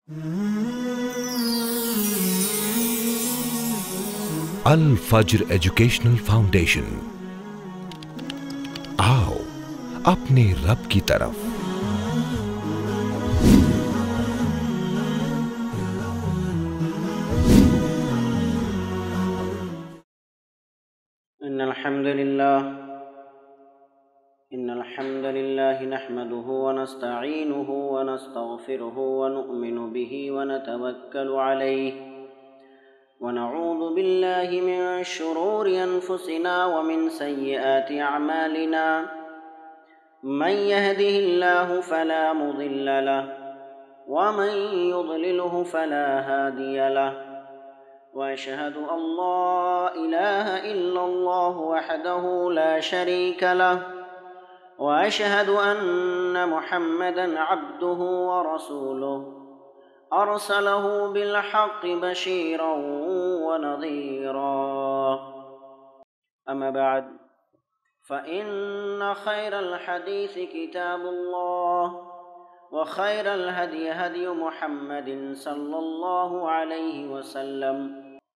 الفجر educational foundation, آؤ اپنے رب کی طرف۔ إن الحمد لله نحمده ونستعينه ونستغفره ونؤمن به ونتوكل عليه ونعوذ بالله من شرور أنفسنا ومن سيئات أعمالنا، من يهده الله فلا مضل له ومن يضلله فلا هادي له، وأشهد أن لا إله إلا الله وحده لا شريك له، وأشهد أن محمدًا عبده ورسوله أرسله بالحق بشيرًا ونذيرًا، أما بعد فإن خير الحديث كتاب الله، وخير الهدي هدي محمد صلى الله عليه وسلم،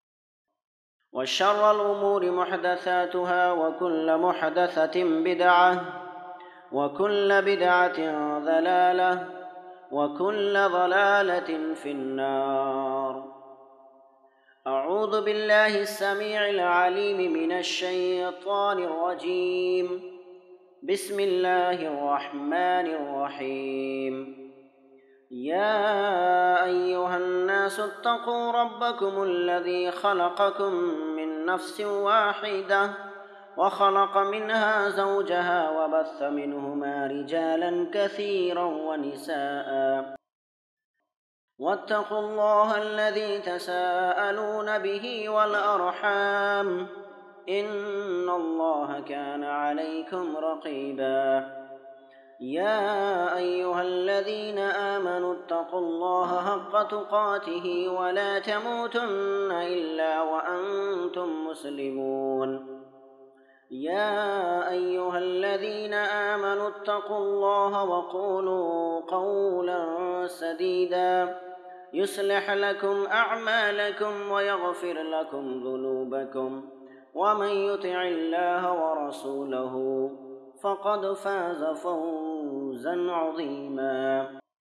وشر الأمور محدثاتها وكل محدثة بدعة، وكل بدعة ضلالة، وكل ضلالة في النار۔ أعوذ بالله السميع العليم من الشيطان الرجيم، بسم الله الرحمن الرحيم۔ يا أيها الناس اتقوا ربكم الذي خلقكم من نفس واحدة وخلق منها زوجها وبث منهما رجالا كثيرا ونساء، واتقوا الله الذي تساءلون به والأرحام، إن الله كان عليكم رقيبا۔ يا أيها الذين آمنوا اتقوا الله حق تقاته ولا تموتن إلا وأنتم مسلمون۔ يا أيها الذين آمنوا اتقوا الله وقولوا قولا سديدا يصلح لكم أعمالكم ويغفر لكم ذنوبكم، ومن يطع الله ورسوله فقد فاز فوزا عظيما۔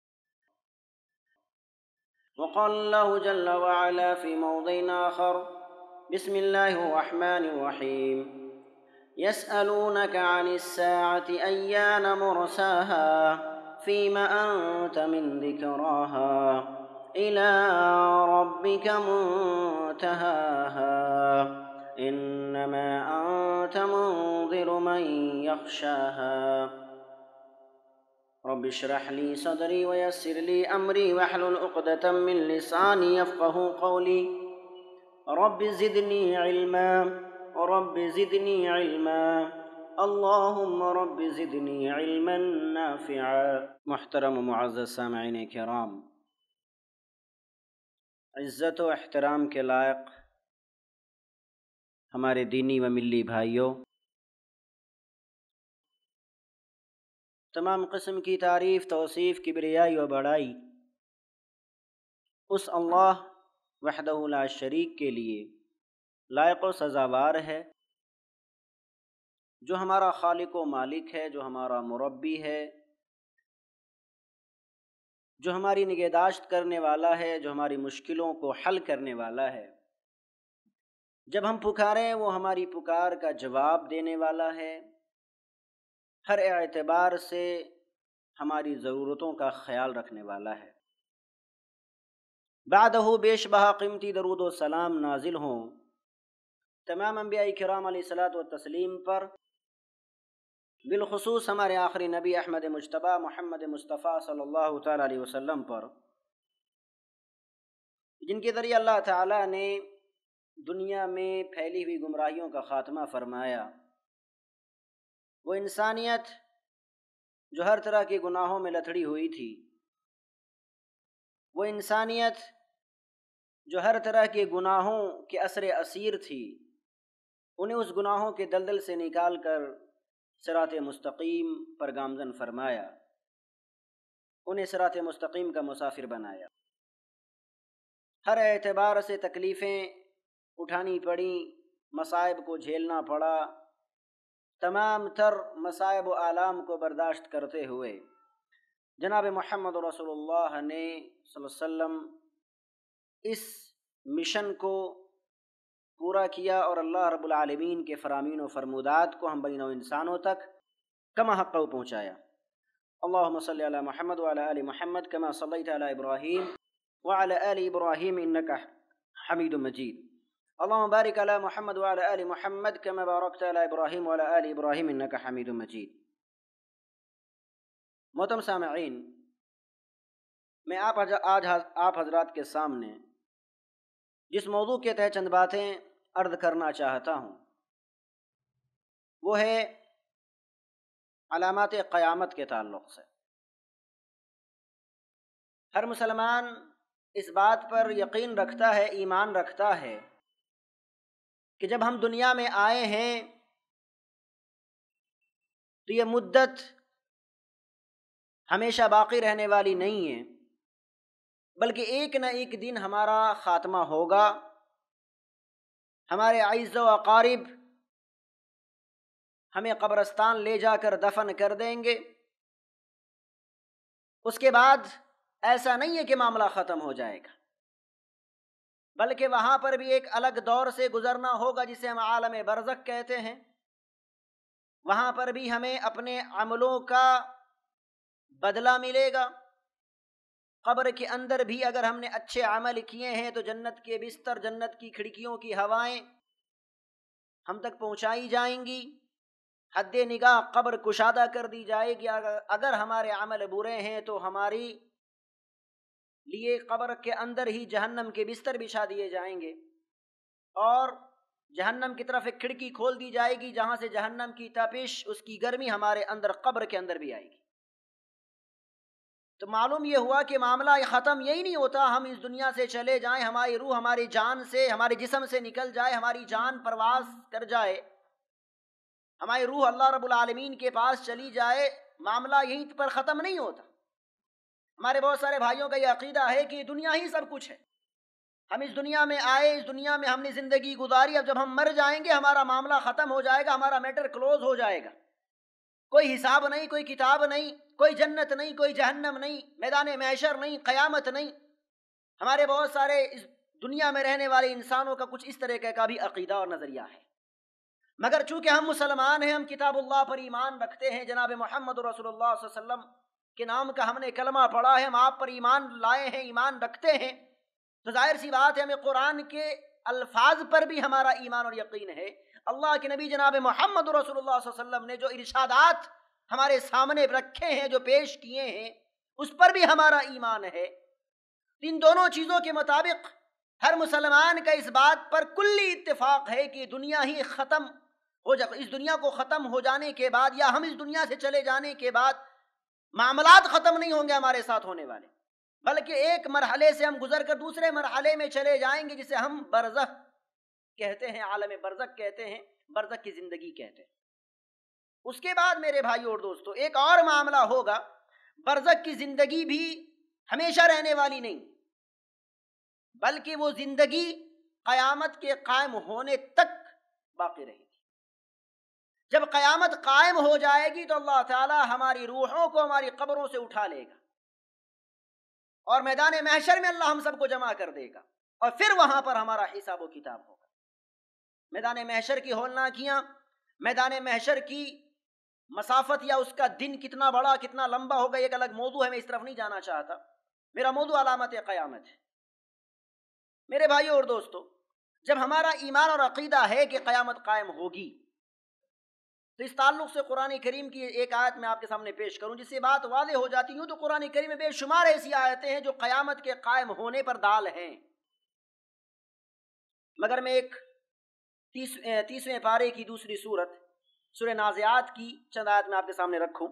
وقال الله جل وعلا في موضع آخر، بسم الله الرحمن الرحيم، يسألونك عن الساعة أيان مرساها فيم أنت من ذكراها إلى ربك منتهاها، إنما أنت منذر من يخشاها۔ رب اشرح لي صدري ويسر لي أمري واحلل عقدة من لساني يفقهوا قولي، رب زدني علما، رب زدنی علما، اللہم رب زدنی علما نافعا۔ محترم و معزز سامعین کرام، عزت و احترام کے لائق ہمارے دینی و ملی بھائیوں، تمام قسم کی تعریف، توصیف، کبریائی و بڑائی اس اللہ وحدہ لا شریک کے لیے لائق و سزاوار ہے، جو ہمارا خالق و مالک ہے، جو ہمارا مربی ہے، جو ہماری نگہداشت کرنے والا ہے، جو ہماری مشکلوں کو حل کرنے والا ہے۔ جب ہم پکاریں وہ ہماری پکار کا جواب دینے والا ہے، ہر اعتبار سے ہماری ضرورتوں کا خیال رکھنے والا ہے۔ بعدہ بیش بہا قیمتی درود و سلام نازل ہوں تمام انبیاء کرام علیہ الصلوۃ والتسلیم پر، بالخصوص ہمارے آخری نبی احمد مجتبیٰ محمد مصطفیٰ صلی اللہ تعالیٰ علیہ وسلم پر، جن کے ذریعے اللہ تعالیٰ نے دنیا میں پھیلی ہوئی گمراہیوں کا خاتمہ فرمایا۔ وہ انسانیت جو ہر طرح کے گناہوں میں لتھڑی ہوئی تھی، وہ انسانیت جو ہر طرح کے گناہوں کے اثر اسیر تھی، انہیں اس گناہوں کے دلدل سے نکال کر صراط مستقیم پر گامزن فرمایا، انہیں صراط مستقیم کا مسافر بنایا۔ ہر اعتبار سے تکلیفیں اٹھانی پڑیں، مصائب کو جھیلنا پڑا، تمام تر مصائب و آلام کو برداشت کرتے ہوئے جناب محمد رسول اللہ نے صلی اللہ علیہ وسلم اس مشن کو پورا کیا اور اللہ رب العالمین کے فرامین و فرمودات کو ہم بین و انسانوں تک کما حق پہنچایا۔ اللہم صلی علی محمد وعلی آل محمد کما صلیت علی ابراہیم وعلی آل ابراہیم انکا حمید مجید۔ اللہم بارک علی محمد وعلی آل محمد کما بارکت علی ابراہیم وعلی آل ابراہیم انکا حمید مجید۔ محترم سامعین، میں آج آپ حضرات کے سامنے جس موضوع کے تحت چند باتیں عرض کرنا چاہتا ہوں وہ ہے علامات قیامت کے تعلق سے۔ ہر مسلمان اس بات پر یقین رکھتا ہے، ایمان رکھتا ہے کہ جب ہم دنیا میں آئے ہیں تو یہ مدت ہمیشہ باقی رہنے والی نہیں ہے، بلکہ ایک نہ ایک دن ہمارا خاتمہ ہوگا، ہمارے اعز و اقارب ہمیں قبرستان لے جا کر دفن کر دیں گے۔ اس کے بعد ایسا نہیں ہے کہ معاملہ ختم ہو جائے گا، بلکہ وہاں پر بھی ایک الگ دور سے گزرنا ہوگا جسے ہم عالم برزخ کہتے ہیں۔ وہاں پر بھی ہمیں اپنے عملوں کا بدلہ ملے گا۔ قبر کے اندر بھی اگر ہم نے اچھے عمل کیے ہیں تو جنت کے بستر، جنت کی کھڑکیوں کی ہوائیں ہم تک پہنچائی جائیں گی، حد نگاہ قبر کشادہ کر دی جائے گی۔ اگر ہمارے عمل برے ہیں تو ہماری لیے قبر کے اندر ہی جہنم کے بستر بچھا دیے جائیں گے، اور جہنم کی طرف ایک کھڑکی کھول دی جائے گی جہاں سے جہنم کی تپش، اس کی گرمی ہمارے اندر قبر کے اندر بھی آئے گی۔ تو معلوم یہ ہوا کہ معاملہ ختم یہی نہیں ہوتا ہم اس دنیا سے چلے جائیں، ہماری روح ہماری جان سے، ہمارے جسم سے نکل جائے، ہماری جان پرواز کر جائے، ہماری روح اللہ رب العالمین کے پاس چلی جائے، معاملہ یہیں پر ختم نہیں ہوتا۔ ہمارے بہت سارے بھائیوں کا یہ عقیدہ ہے کہ دنیا ہی سب کچھ ہے، ہم اس دنیا میں آئے، اس دنیا میں ہم نے زندگی گزاری، اب جب ہم مر جائیں گے ہمارا معاملہ ختم ہو جائے گا، ہمارا میٹر کلوز ہو جائے گا، کوئی حساب نہیں، کوئی کتاب نہیں، کوئی جنت نہیں، کوئی جہنم نہیں، میدان محشر نہیں، قیامت نہیں۔ ہمارے بہت سارے اس دنیا میں رہنے والے انسانوں کا کچھ اس طرح کا بھی عقیدہ اور نظریہ ہے، مگر چونکہ ہم مسلمان ہیں، ہم کتاب اللہ پر ایمان رکھتے ہیں، جناب محمد رسول اللہ صلی اللہ علیہ وسلم کے نام کا ہم نے کلمہ پڑھا ہے، ہم آپ پر ایمان لائے ہیں، ایمان رکھتے ہیں، تو ظاہر سی بات ہے ہمیں قرآن کے الفاظ پر بھی ہمارا ایمان اور یقین ہے۔ اللہ کے نبی جناب محمد رسول اللہ صلی اللہ علیہ وسلم نے جو ارشادات ہمارے سامنے رکھے ہیں، جو پیش کیے ہیں، اس پر بھی ہمارا ایمان ہے۔ ان دونوں چیزوں کے مطابق ہر مسلمان کا اس بات پر کلی اتفاق ہے کہ دنیا ہی ختم ہو جائے، اس دنیا کو ختم ہو جانے کے بعد یا ہم اس دنیا سے چلے جانے کے بعد معاملات ختم نہیں ہوں گے ہمارے ساتھ ہونے والے، بلکہ ایک مرحلے سے ہم گزر کر دوسرے مرحلے میں چلے جائیں گے جسے ہم برزخ کہتے ہیں، عالم برزخ کہتے ہیں، برزخ کی زندگی کہتے ہیں۔ اس کے بعد میرے بھائیو اور دوستو ایک اور معاملہ ہوگا، برزخ کی زندگی بھی ہمیشہ رہنے والی نہیں، بلکہ وہ زندگی قیامت کے قائم ہونے تک باقی رہے گی۔ جب قیامت قائم ہو جائے گی تو اللہ تعالی ہماری روحوں کو ہماری قبروں سے اٹھا لے گا اور میدان محشر میں اللہ ہم سب کو جمع کر دے گا، اور پھر وہاں پر ہمارا حساب و کتاب ہوگا۔ میدان محشر کی ہولناکیاں، میدان محشر کی مسافت یا اس کا دن کتنا بڑا کتنا لمبا ہوگا ایک الگ موضوع ہے، میں اس طرف نہیں جانا چاہتا، میرا موضوع علامت قیامت ہے۔ میرے بھائیو اور دوستو، جب ہمارا ایمان اور عقیدہ ہے کہ قیامت قائم ہوگی تو اس تعلق سے قرآن کریم کی ایک آیت میں آپ کے سامنے پیش کروں جس سے بات واضح ہو جاتی ہوں۔ تو قرآن کریم میں بے شمار ایسی آیتیں ہیں جو قیامت کے قائم ہونے پر دال ہیں، مگر میں ایک 30ویں پارے کی دوسری سورت سورہ نازعات کی چند آیت میں آپ کے سامنے رکھوں۔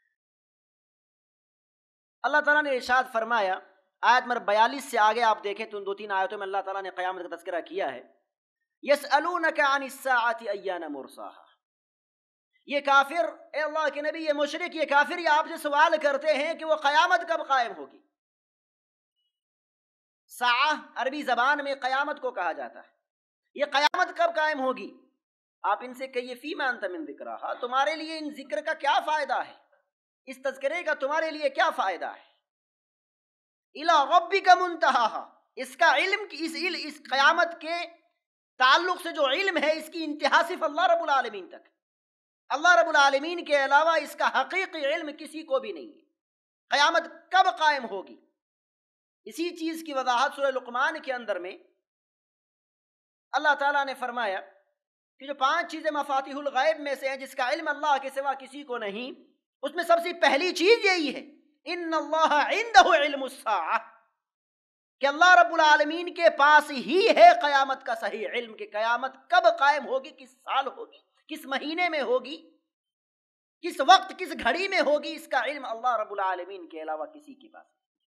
اللہ تعالیٰ نے ارشاد فرمایا، آیت نمبر 42 سے آگے آپ دیکھیں تو ان 2-3 آیتوں میں اللہ تعالیٰ نے قیامت کا تذکرہ کیا ہے۔ یسألونک عن الساعۃ ایان مرساہا، یہ کافر، اے اللہ کے نبی، یہ مشرک، یہ کافر یہ آپ سے سوال کرتے ہیں کہ وہ قیامت کب قائم ہوگی۔ ساعہ عربی زبان میں قیامت کو کہا جاتا ہے. یہ قیامت کب قائم ہوگی؟ آپ ان سے کہیے فیما انت من ذکرہا، تمہارے لیے ان ذکر کا کیا فائدہ ہے، اس تذکرے کا تمہارے لیے کیا فائدہ ہے. الی ربک منتہاہا، اس کا علم، اس قیامت کے تعلق سے جو علم ہے اس کی انتہا صرف اللہ رب العالمین تک. اللہ رب العالمین کے علاوہ اس کا حقیقی علم کسی کو بھی نہیں ہے. قیامت کب قائم ہوگی، اسی چیز کی وضاحت سورہ لقمان کے اندر میں اللہ تعالیٰ نے فرمایا کہ جو 5 چیزیں مفاتیح الغیب میں سے ہیں جس کا علم اللہ کے سوا کسی کو نہیں، اس میں سب سے پہلی چیز یہی ہے ان اللہ عندہ علم الساعہ، کہ اللہ رب العالمین کے پاس ہی ہے قیامت کا صحیح علم، کہ قیامت کب قائم ہوگی، کس سال ہوگی، کس مہینے میں ہوگی، کس وقت، کس گھڑی میں ہوگی، اس کا علم اللہ رب العالمین کے علاوہ کسی کے پاس.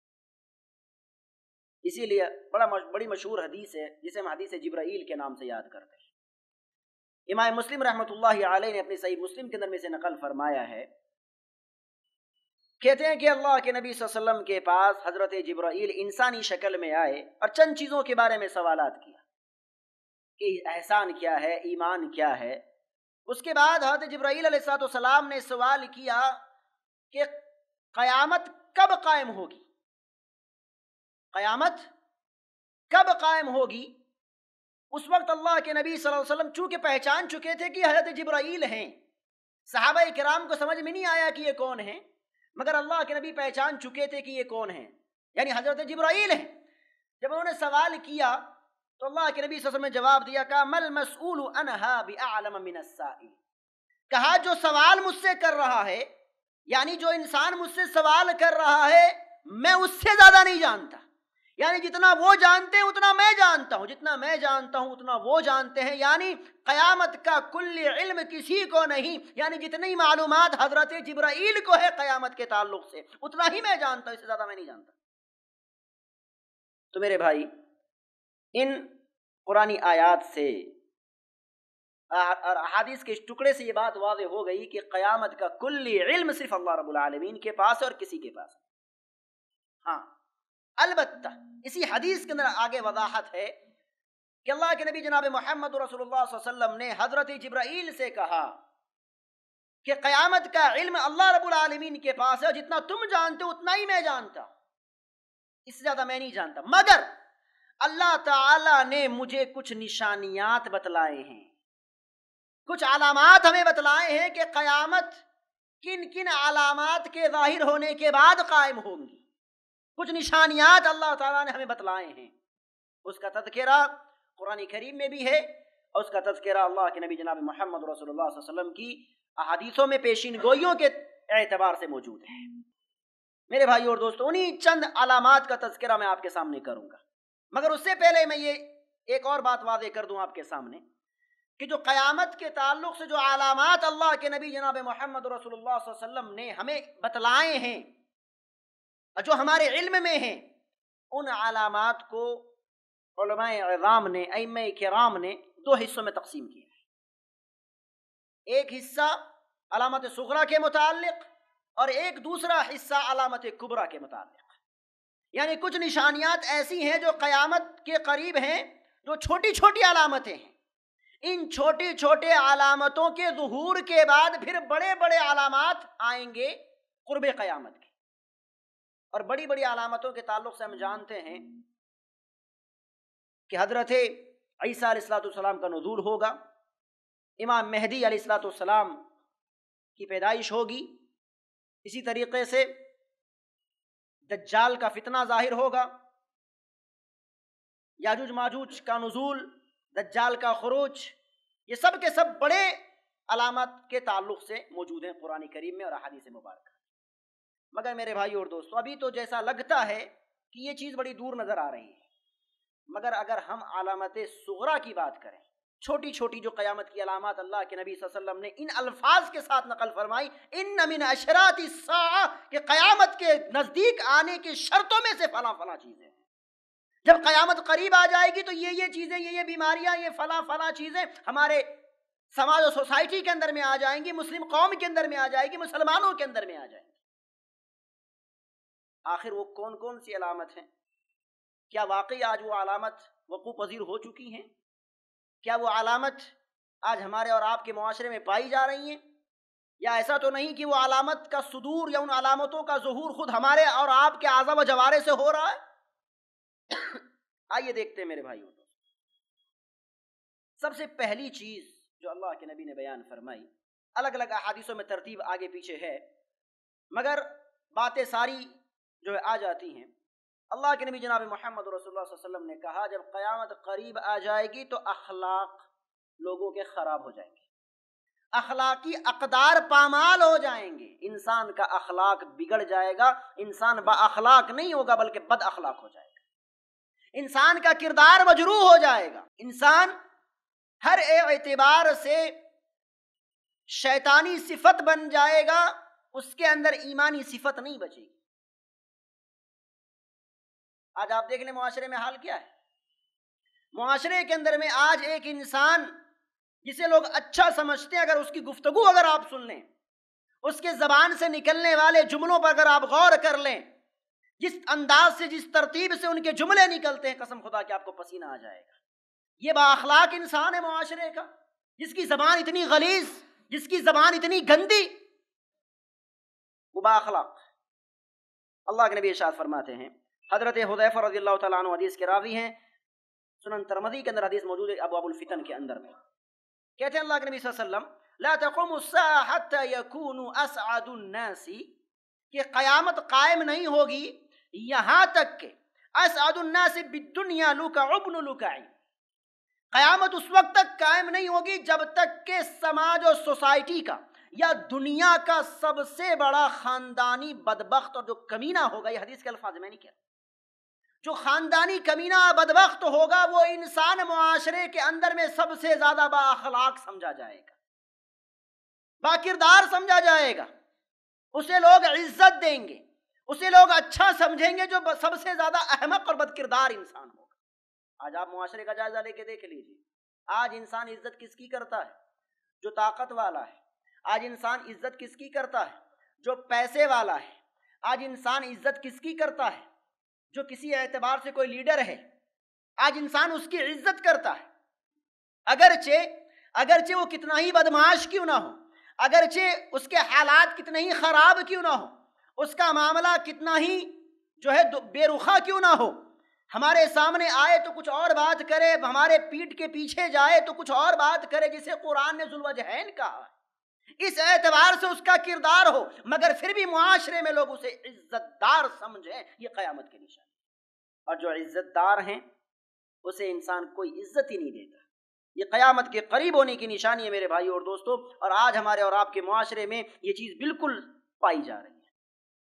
اسی لیے بڑی مشہور حدیث ہے جسے ہم حدیث جبرائیل کے نام سے یاد کرتے ہیں. امام مسلم رحمۃ اللہ علیہ نے اپنی صحیح مسلم کے اندر میں سے نقل فرمایا ہے، کہتے ہیں کہ اللہ کے نبی صلی اللہ علیہ وسلم کے پاس حضرت جبرائیل انسانی شکل میں آئے اور چند چیزوں کے بارے میں سوالات کیا کہ احسان کیا ہے، ایمان کیا ہے. اس کے بعد حضرت جبرائیل علیہ السلام نے سوال کیا کہ قیامت کب قائم ہوگی، قیامت کب قائم ہوگی. اس وقت اللہ کے نبی صلی اللہ علیہ وسلم چونکہ پہچان چکے تھے کہ حضرت جبرائیل ہیں، صحابہ کرام کو سمجھ میں نہیں آیا کہ یہ کون ہیں، مگر اللہ کے نبی پہچان چکے تھے کہ یہ کون ہیں، یعنی حضرت جبرائیل ہیں. جب انہوں نے سوال کیا تو اللہ کے نبی صلی اللہ علیہ وسلم نے جواب دیا، کہا مل مسئول عنہا بعلم من السائل، کہا جو سوال مجھ سے کر رہا ہے، یعنی جو انسان مجھ سے سوال کر رہا ہے، میں اس سے زیادہ نہیں جانتا. یعنی جتنا وہ جانتے ہیں اتنا میں جانتا ہوں، جتنا میں جانتا ہوں اتنا وہ جانتے ہیں. یعنی قیامت کا کل علم کسی کو نہیں، یعنی جتنی معلومات حضرت جبرائیل کو ہے قیامت کے تعلق سے اتنا ہی میں جانتا ہوں، اس سے زیادہ میں نہیں جانتا. تو میرے بھائی، ان قرآنی آیات سے اور احادیث کے اس ٹکڑے سے یہ بات واضح ہو گئی کہ قیامت کا کلی علم صرف اللہ رب العالمین کے پاس ہے اور کسی کے پاس. ہاں البتہ اسی حدیث کے اندر آگے وضاحت ہے کہ اللہ کے نبی جناب محمد رسول اللہ صلی اللہ علیہ وسلم نے حضرت جبرائیل سے کہا کہ قیامت کا علم اللہ رب العالمین کے پاس ہے اور جتنا تم جانتے ہو اتنا ہی میں جانتا ہوں، اس سے زیادہ میں نہیں جانتا. مگر اللہ تعالی نے مجھے کچھ نشانیات بتلائے ہیں، کچھ علامات ہمیں بتلائے ہیں کہ قیامت کن کن علامات کے ظاہر ہونے کے بعد قائم ہوں گی. کچھ نشانیات اللہ تعالیٰ نے ہمیں بتلائے ہیں، اس کا تذکرہ قرآن کریم میں بھی ہے اور اس کا تذکرہ اللہ کے نبی جناب محمد رسول اللہ صلی اللہ علیہ وسلم کی احادیثوں میں پیشین گوئیوں کے اعتبار سے موجود ہے. میرے بھائی اور دوستو، انہی چند علامات کا تذکرہ میں آپ کے سامنے کروں گا، مگر اس سے پہلے میں یہ ایک اور بات واضح کر دوں آپ کے سامنے کہ جو قیامت کے تعلق سے جو علامات اللہ کے نبی جناب محمد رسول اللہ صلی اللہ علیہ وسلم نے ہمیں بتلائے ہیں جو ہمارے علم میں ہیں، ان علامات کو علماء عظام نے، ائمہ کرام نے 2 حصوں میں تقسیم کیا ہے. ایک حصہ علامت صغریٰ کے متعلق اور ایک دوسرا حصہ علامت کبریٰ کے متعلق. یعنی کچھ نشانیات ایسی ہیں جو قیامت کے قریب ہیں، جو چھوٹی چھوٹی علامتیں ہیں. ان چھوٹی چھوٹے علامتوں کے ظہور کے بعد پھر بڑے بڑے علامات آئیں گے قرب قیامت کے. اور بڑی بڑی علامتوں کے تعلق سے ہم جانتے ہیں کہ حضرت عیسیٰ علیہ السلام کا نزول ہوگا، امام مہدی علیہ السلام کی پیدائش ہوگی، اسی طریقے سے دجال کا فتنہ ظاہر ہوگا، یاجوج ماجوج کا نزول، دجال کا خروج، یہ سب کے سب بڑے علامات کے تعلق سے موجود ہیں قرآن کریم میں اور احادیث مبارکہ. مگر میرے بھائی اور دوستو، ابھی تو جیسا لگتا ہے کہ یہ چیز بڑی دور نظر آ رہی ہے، مگر اگر ہم علامت صغریٰ کی بات کریں، چھوٹی چھوٹی جو قیامت کی علامات اللہ کے نبی صلی اللہ علیہ وسلم نے ان الفاظ کے ساتھ نقل فرمائی، ان من اشراط الساعہ، کہ قیامت کے نزدیک آنے کی شرطوں میں سے فلاں فلاں چیزیں، جب قیامت قریب آ جائے گی تو یہ چیزیں، یہ بیماریاں، یہ فلاں فلاں چیزیں ہمارے سماج و سوسائٹی کے اندر میں آ جائیں گی، مسلم قوم کے اندر میں آ جائے گی، مسلمانوں کے اندر میں آ جائیں گی. آخر وہ کون کون سی علامت ہیں؟ کیا واقعی آج وہ علامت وقوع پذیر ہو چکی ہیں؟ کیا وہ علامت آج ہمارے اور آپ کے معاشرے میں پائی جا رہی ہیں؟ یا ایسا تو نہیں کہ وہ علامت کا صدور یا ان علامتوں کا ظہور خود ہمارے اور آپ کے اعضاء و جوارح سے ہو رہا ہے؟ آئیے دیکھتے ہیں میرے بھائیوں، سب سے پہلی چیز جو اللہ کے نبی نے بیان فرمائی، الگ الگ احادیثوں میں ترتیب آگے پیچھے ہے مگر باتیں ساری جو ہے آ جاتی ہیں۔ اللہ کے نبی جناب محمد رسول اللہ صلی اللہ علیہ وسلم نے کہا جب قیامت قریب آ جائے گی تو اخلاق لوگوں کے خراب ہو جائیں گے، اخلاقی اقدار پامال ہو جائیں گے، انسان کا اخلاق بگڑ جائے گا، انسان با اخلاق نہیں ہوگا بلکہ بد اخلاق ہو جائے گا، انسان کا کردار مجروح ہو جائے گا، انسان ہر اعتبار سے شیطانی صفت بن جائے گا، اس کے اندر ایمانی صفت نہیں بچے گی۔ آج آپ دیکھ لیں معاشرے میں حال کیا ہے، معاشرے کے اندر میں آج ایک انسان جسے لوگ اچھا سمجھتے ہیں، اگر اس کی گفتگو اگر آپ سن لیں، اس کے زبان سے نکلنے والے جملوں پر اگر آپ غور کر لیں، جس انداز سے جس ترتیب سے ان کے جملے نکلتے ہیں، قسم خدا کہ آپ کو پسینہ آ جائے گا۔ یہ با اخلاق انسان ہے معاشرے کا، جس کی زبان اتنی غلیظ، جس کی زبان اتنی گندی، وہ با اخلاق۔ اللہ کے نبی ارشاد فرماتے ہیں، حضرت حذیفہ رضی اللہ تعالیٰ عنہ حدیث کے راوی ہیں، سنن ترمذی کے اندر حدیث موجود ہے ابواب الفتن کے اندر میں، کہتے ہیں اللہ کے نبی صلی اللہ علیہ وسلم لا تقوم الساعة حتى يكونوا اسعد الناس، کہ قیامت قائم نہیں ہوگی یہاں تک کہ اسعد الناس بالدنیا لکع ابن لکع، قیامت اس وقت تک قائم نہیں ہوگی جب تک کہ سماج اور سوسائٹی کا یا دنیا کا سب سے بڑا خاندانی بدبخت اور جو کمینہ ہوگا، یہ حدیث کے الفاظ میں نہیں کہہ رہا، جو خاندانی کمینہ بدبخت ہوگا وہ انسان معاشرے کے اندر میں سب سے زیادہ با اخلاق سمجھا جائے گا، با کردار سمجھا جائے گا، اسے لوگ عزت دیں گے، اسے لوگ اچھا سمجھیں گے، جو سب سے زیادہ احمق اور بد کردار انسان ہوگا۔ آج آپ معاشرے کا جائزہ لے کے دیکھ لیجیے، آج انسان عزت کس کی کرتا ہے؟ جو طاقت والا ہے۔ آج انسان عزت کس کی کرتا ہے؟ جو پیسے والا ہے۔ آج انسان عزت کس کی کرتا ہے؟ جو کسی اعتبار سے کوئی لیڈر ہے، آج انسان اس کی عزت کرتا ہے، اگرچہ وہ کتنا ہی بدمعاش کیوں نہ ہو، اگرچہ اس کے حالات کتنے ہی خراب کیوں نہ ہو، اس کا معاملہ کتنا ہی جو ہے بے رخا کیوں نہ ہو، ہمارے سامنے آئے تو کچھ اور بات کرے، ہمارے پیٹھ کے پیچھے جائے تو کچھ اور بات کرے، جسے قرآن نے ذو الوجہین کہا ہے، اس اعتبار سے اس کا کردار ہو، مگر پھر بھی معاشرے میں لوگ اسے عزت دار سمجھیں، یہ قیامت کی نشانی ہے۔ اور جو عزت دار ہیں اسے انسان کوئی عزت ہی نہیں دیتا، یہ قیامت کے قریب ہونے کی نشانی ہے میرے بھائی اور دوستو، اور آج ہمارے اور آپ کے معاشرے میں یہ چیز بالکل پائی جا رہی ہے۔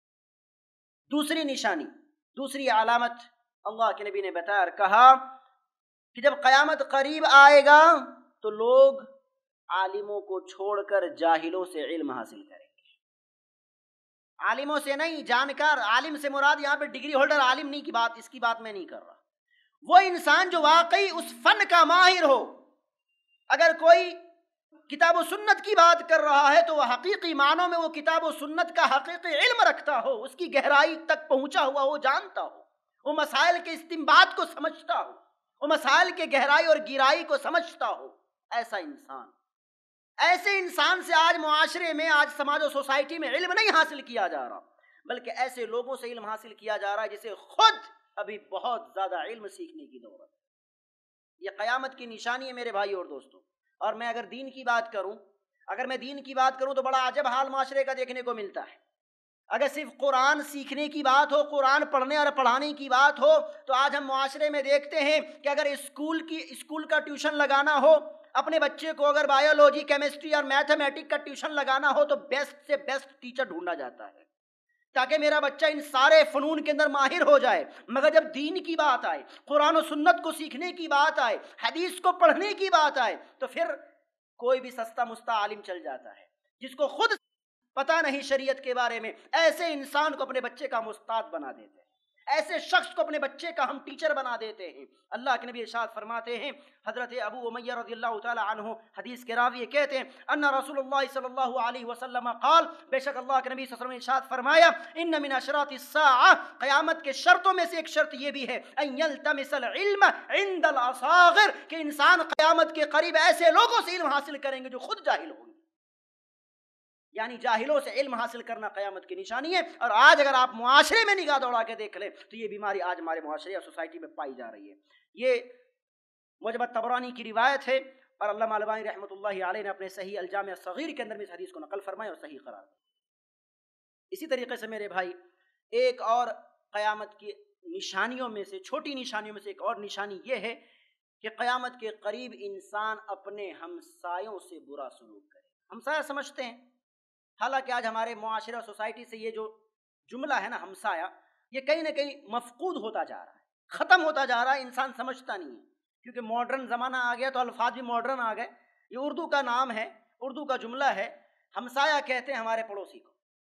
دوسری نشانی، دوسری علامت اللہ کے نبی نے بتایا اور کہا کہ جب قیامت قریب آئے گا تو لوگ عالموں کو چھوڑ کر جاہلوں سے علم حاصل کریں گے۔ عالموں سے نہیں، جانکار، عالم سے مراد یہاں پہ ڈگری ہولڈر عالم نہیں کی بات، اس کی بات میں نہیں کر رہا، وہ انسان جو واقعی اس فن کا ماہر ہو۔ اگر کوئی کتاب و سنت کی بات کر رہا ہے تو وہ حقیقی معنوں میں وہ کتاب و سنت کا حقیقی علم رکھتا ہو، اس کی گہرائی تک پہنچا ہوا وہ جانتا ہو، وہ مسائل کے استنباط کو سمجھتا ہو، وہ مسائل کے گہرائی اور گہرائی کو سمجھتا ہو۔ ایسے انسان سے آج معاشرے میں، آج سماج و سوسائٹی میں علم نہیں حاصل کیا جا رہا، بلکہ ایسے لوگوں سے علم حاصل کیا جا رہا ہے جسے خود ابھی بہت زیادہ علم سیکھنے کی ضرورت ہے۔ یہ قیامت کی نشانی ہے میرے بھائی اور دوستوں۔ اور میں اگر دین کی بات کروں تو بڑا عجب حال معاشرے کا دیکھنے کو ملتا ہے۔ اگر صرف قرآن سیکھنے کی بات ہو، قرآن پڑھنے اور پڑھانے کی بات ہو، تو آج ہم معاشرے میں دیکھتے ہیں کہ اگر اسکول کا ٹیوشن لگانا ہو، اپنے بچے کو اگر بایولوجی، کیمسٹری اور میتھمیٹک کا ٹیوشن لگانا ہو تو بیسٹ سے بیسٹ ٹیچر ڈھونڈا جاتا ہے تاکہ میرا بچہ ان سارے فنون کے اندر ماہر ہو جائے۔ مگر جب دین کی بات آئے، قرآن و سنت کو سیکھنے کی بات آئے، حدیث کو پڑھنے کی بات آئے، تو پھر کوئی بھی سستا مستا عالم چل جاتا ہے جس کو خود پتہ نہیں شریعت کے بارے میں، ایسے انسان کو اپنے بچے کا استاد بنا دیتے ہیں۔ ایسے شخص کو اپنے بچے کا ہم ٹیچر بنا دیتے ہیں۔ اللہ کے نبی ارشاد فرماتے ہیں، حضرت ابو امیہ رضی اللہ تعالی عنہ حدیث کے راوی کہتے ہیں، ان رسول اللہ صلی اللہ علیہ وسلم قال، بے شک اللہ کے نبی صلی اللہ علیہ وسلم نے ارشاد فرمایا، ان من اشراط الساعہ، قیامت کے شرطوں میں سے ایک شرط یہ بھی ہے، ان یلتمس العلم عند الاصاغر، کہ انسان قیامت کے قریب ایسے لوگوں سے علم حاصل کریں گے جو خود جاہل ہوں گے۔ یعنی جاہلوں سے علم حاصل کرنا قیامت کی نشانی ہے۔ اور آج اگر آپ معاشرے میں نگاہ دوڑا کے دیکھ لیں تو یہ بیماری آج ہمارے معاشرے اور سوسائٹی میں پائی جا رہی ہے۔ یہ معجم طبرانی کی روایت ہے اور علامہ البانی رحمۃ اللہ علیہ نے اپنے صحیح الجامع الصغیر کے اندر میں اس حدیث کو نقل فرمایا اور صحیح قرار دیا۔ اسی طریقے سے میرے بھائی، ایک اور قیامت کی نشانیوں میں سے، چھوٹی نشانیوں میں سے ایک اور نشانی یہ ہے کہ قیامت کے قریب انسان اپنے ہمسایوں سے برا سلوک کرے۔ ہمسایہ سمجھتے ہیں، حالانکہ آج ہمارے معاشرہ سوسائٹی سے یہ جو جملہ ہے نا ہمسایہ، یہ کہیں نہ کہیں مفقود ہوتا جا رہا ہے، ختم ہوتا جا رہا ہے، انسان سمجھتا نہیں ہے، کیونکہ ماڈرن زمانہ آ گیا تو الفاظ بھی ماڈرن آ گئے۔ یہ اردو کا نام ہے، اردو کا جملہ ہے، ہمسایہ کہتے ہیں ہمارے پڑوسی کو۔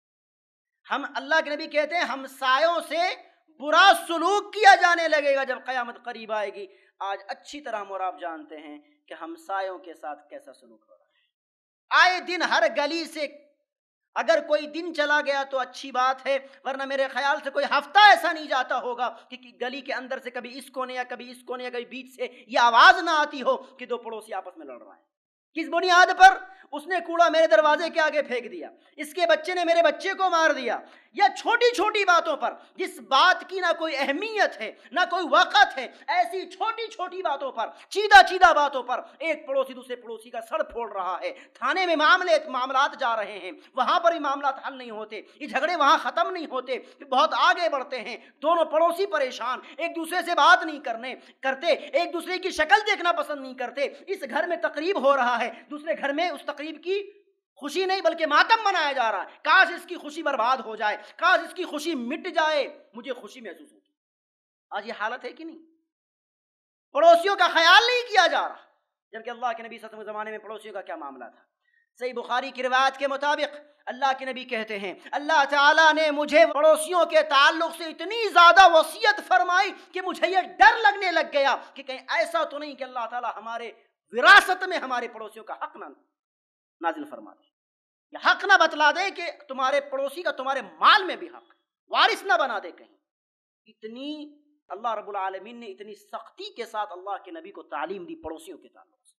ہم اللہ کے نبی کہتے ہیں ہمسایوں سے برا سلوک کیا جانے لگے گا جب قیامت قریب آئے گی۔ آج اچھی طرح ہم اور آپ جانتے ہیں کہ ہمسایوں کے ساتھ کیسا سلوک ہو رہا ہے۔ آئے دن ہر گلی سے اگر کوئی دن چلا گیا تو اچھی بات ہے، ورنہ میرے خیال سے کوئی ہفتہ ایسا نہیں جاتا ہوگا کہ گلی کے اندر سے کبھی اس کونے یا کبھی اس کونے یا کبھی بیچ سے یہ آواز نہ آتی ہو کہ دو پڑوسی آپس میں لڑ رہے ہیں۔ کس بنیاد پر؟ اس نے کوڑا میرے دروازے کے آگے پھینک دیا، اس کے بچے نے میرے بچے کو مار دیا، یا چھوٹی چھوٹی باتوں پر جس بات کی نہ کوئی اہمیت ہے نہ کوئی وقت ہے، ایسی چھوٹی چھوٹی باتوں پر، چیدہ چیدہ باتوں پر ایک پڑوسی دوسرے پڑوسی کا سر پھوڑ رہا ہے۔ تھانے میں معاملات جا رہے ہیں، وہاں پر بھی معاملات حل نہیں ہوتے، یہ جھگڑے وہاں ختم نہیں ہوتے، بہت آگے بڑھتے ہیں، دونوں پڑوسی پریشان، ایک دوسرے سے بات نہیں کرتے، ایک دوسرے کی شکل دیکھنا پسند نہیں کرتے۔ اس گھر میں تقریب ہو رہا ہے، دوسرے گھر میں اس تقریب کی خوشی نہیں بلکہ ماتم منایا جا رہا ہے، کاش اس کی خوشی برباد ہو جائے، کاش اس کی خوشی مٹ جائے، مجھے خوشی محسوس ہوتی۔ آج یہ حالت ہے کہ نہیں؟ پڑوسیوں کا خیال نہیں کیا جا رہا، جبکہ اللہ کے نبی صلی اللہ علیہ وسلم کے زمانے میں پڑوسیوں کا کیا معاملہ تھا۔ صحیح بخاری کی روایت کے مطابق اللہ کے نبی کہتے ہیں، اللہ تعالیٰ نے مجھے پڑوسیوں کے تعلق سے اتنی زیادہ وصیت فرمائی کہ مجھے یہ ڈر لگنے لگ گیا کہ کہیں ایسا تو نہیں کہ اللہ تعالیٰ ہمارے وراثت میں ہمارے پڑوسیوں کا حق نہ نازل فرما دے، یا حق نہ بتلا دے کہ تمہارے پڑوسی کا تمہارے مال میں بھی حق، وارث نہ بنا دے کہیں۔ اتنی اللہ رب العالمین نے اتنی سختی کے ساتھ اللہ کے نبی کو تعلیم دی پڑوسیوں کے تعلق سے۔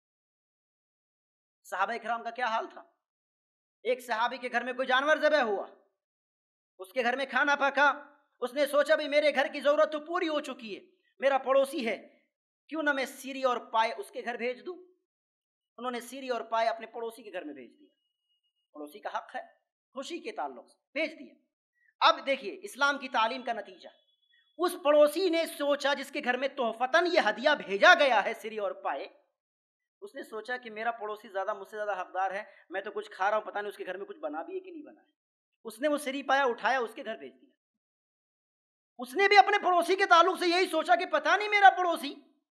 صحابہ کرام کا کیا حال تھا؟ ایک صحابی کے گھر میں کوئی جانور ذبح ہوا، اس کے گھر میں کھانا پکا، اس نے سوچا بھی میرے گھر کی ضرورت تو پوری ہو چکی ہے، میرا پڑوسی ہے، کیوں نہ میں سیری اور پائے اس کے گھر بھیج دوں۔ انہوں نے سیری اور پائے اپنے پڑوسی کے گھر میں بھیج دیا، پڑوسی کا حق ہے، خوشی کے تعلق سے بھیج دیا۔ اب دیکھیے اسلام کی تعلیم کا نتیجہ، اس پڑوسی نے سوچا جس کے گھر میں تحفتاً یہ ہدیہ بھیجا گیا ہے سیری اور پائے، اس نے سوچا کہ میرا پڑوسی مجھ سے زیادہ حقدار ہے، میں تو کچھ کھا رہا ہوں، پتہ نہیں اس کے گھر میں کچھ بنا بھی ہے کہ نہیں بنا ہے۔ اس نے وہ سیری پایا اٹھایا اس کے گھر بھیج دیا۔ اس نے بھی اپنے پڑوسی کے تعلق سے یہی سوچا کہ پتہ نہیں میرا پڑوسی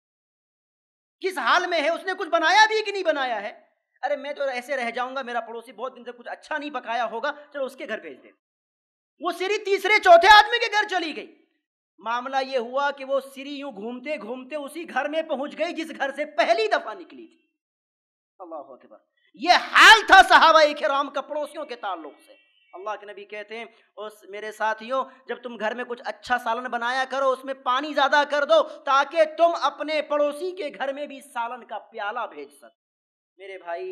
کس حال میں ہے، اس نے کچھ بنایا بھی کہ نہیں بنایا ہے، ارے میں تو ایسے رہ جاؤں گا، میرا پڑوسی بہت دن سے کچھ اچھا نہیں پکایا ہوگا، چلو اس کے گھر بھیج دے۔ وہ سیری تیسرے چوتھے آدمی کے گھر چلی گئی۔ معاملہ یہ ہوا کہ وہ سیری یوں گھومتے گھومتے اسی گھر میں پہنچ گئی جس گھر سے پہلی دفعہ نکلی تھی۔ اللہ اکبر، یہ حال تھا صحابہ کرام کا پڑوسیوں کے تعلق سے۔ اللہ کے نبی کہتے ہیں میرے ساتھیوں، جب تم گھر میں کچھ اچھا سالن بنایا کرو اس میں پانی زیادہ کر دو تاکہ تم اپنے پڑوسی کے گھر میں بھی سالن کا پیالہ بھیج سکو۔ میرے بھائی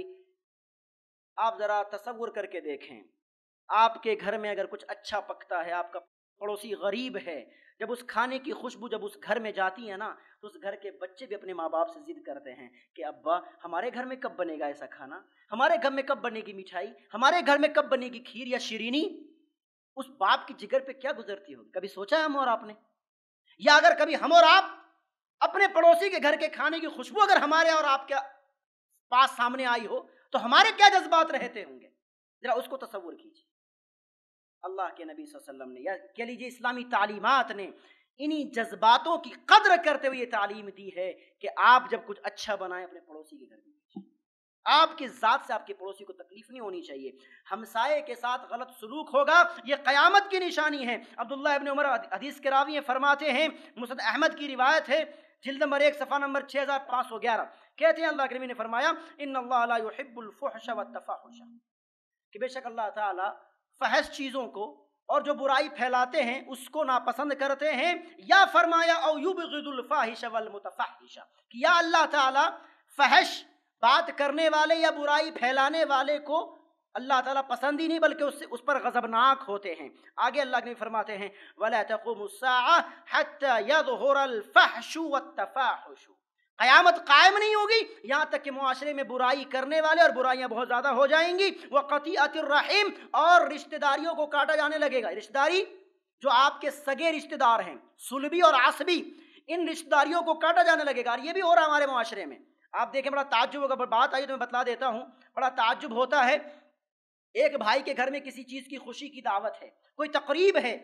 آپ ذرا تصور کر کے دیکھیں، آپ کے گھر میں اگر کچھ اچھا پکتا ہے، آپ کا پڑوسی غریب ہے، جب اس کھانے کی خوشبو جب اس گھر میں جاتی ہے نا تو اس گھر کے بچے بھی اپنے ماں باپ سے ضد کرتے ہیں کہ ابا ہمارے گھر میں کب بنے گا ایسا کھانا، ہمارے گھر میں کب بنے گی مٹھائی، ہمارے گھر میں کب بنے گی کھیر یا شیرینی۔ اس باپ کی جگر پہ کیا گزرتی ہوگی، کبھی سوچا ہے ہم اور آپ نے؟ یا اگر کبھی ہم اور آپ اپنے پڑوسی کے گھر کے کھانے کی خوشبو اگر ہمارے اور آپ کے پاس سامنے آئی ہو تو ہمارے کیا جذبات رہتے ہوں گے، ذرا اس کو تصور کیجیے۔ اللہ کے نبی صلی اللہ علیہ وسلم نے یا کہہ لیجیے اسلامی تعلیمات نے انہی جذباتوں کی قدر کرتے ہوئے یہ تعلیم دی ہے کہ آپ جب کچھ اچھا بنائیں اپنے پڑوسی کے گھر میں بھیجیں۔ آپ کی ذات سے آپ کے پڑوسی کو تکلیف نہیں ہونی چاہیے. ہمسائے کے ساتھ غلط سلوک ہوگا یہ قیامت کی نشانی ہے. عبداللہ ابن عمر حدیث کے راوی ہیں، فرماتے ہیں، مسند احمد کی روایت ہے، جلد نمبر 1 صفحہ نمبر 6511، کہتے ہیں اللہ کے نبی نے فرمایا ان اللہ لا يحب الفحش والتفاحش، کہ بے شک اللہ تعالی فحش چیزوں کو اور جو برائی پھیلاتے ہیں اس کو ناپسند کرتے ہیں. یا فرمایا او یبغض الفاحش والمتفحش، کہ یا اللہ تعالی فحش بات کرنے والے یا برائی پھیلانے والے کو اللہ تعالیٰ پسند ہی نہیں بلکہ اس پر غضبناک ہوتے ہیں. آگے اللہ کے نبی فرماتے ہیں وَلَا تَقُومُ السَّاعَةُ حَتَّى يَظْهُرَ الْفَحْشُ وَالتَّفَاحُشُ، قیامت قائم نہیں ہوگی یہاں تک کہ معاشرے میں برائی کرنے والے اور برائیاں بہت زیادہ ہو جائیں گی. وَقَطِيعَةِ الرَّحِيمِ، اور رشتہ داریوں کو کاٹا جانے لگے گا. رشتہ داری جو آپ کے سگے رشتہ دار ہیں، صلبی اور عصبی، ان رشتہ داریوں کو کاٹا جانے لگے گا. اور یہ بھی ہو رہا ہے ہمارے معاشرے میں. آپ دیکھیں بڑا تعجب ہوگا، بات آئی تو میں بتلا دیتا ہوں. بڑا تعجب ہوتا ہے، ایک بھائی کے گھر میں کسی چیز کی خوشی کی دعوت ہے، کوئی تقریب ہے،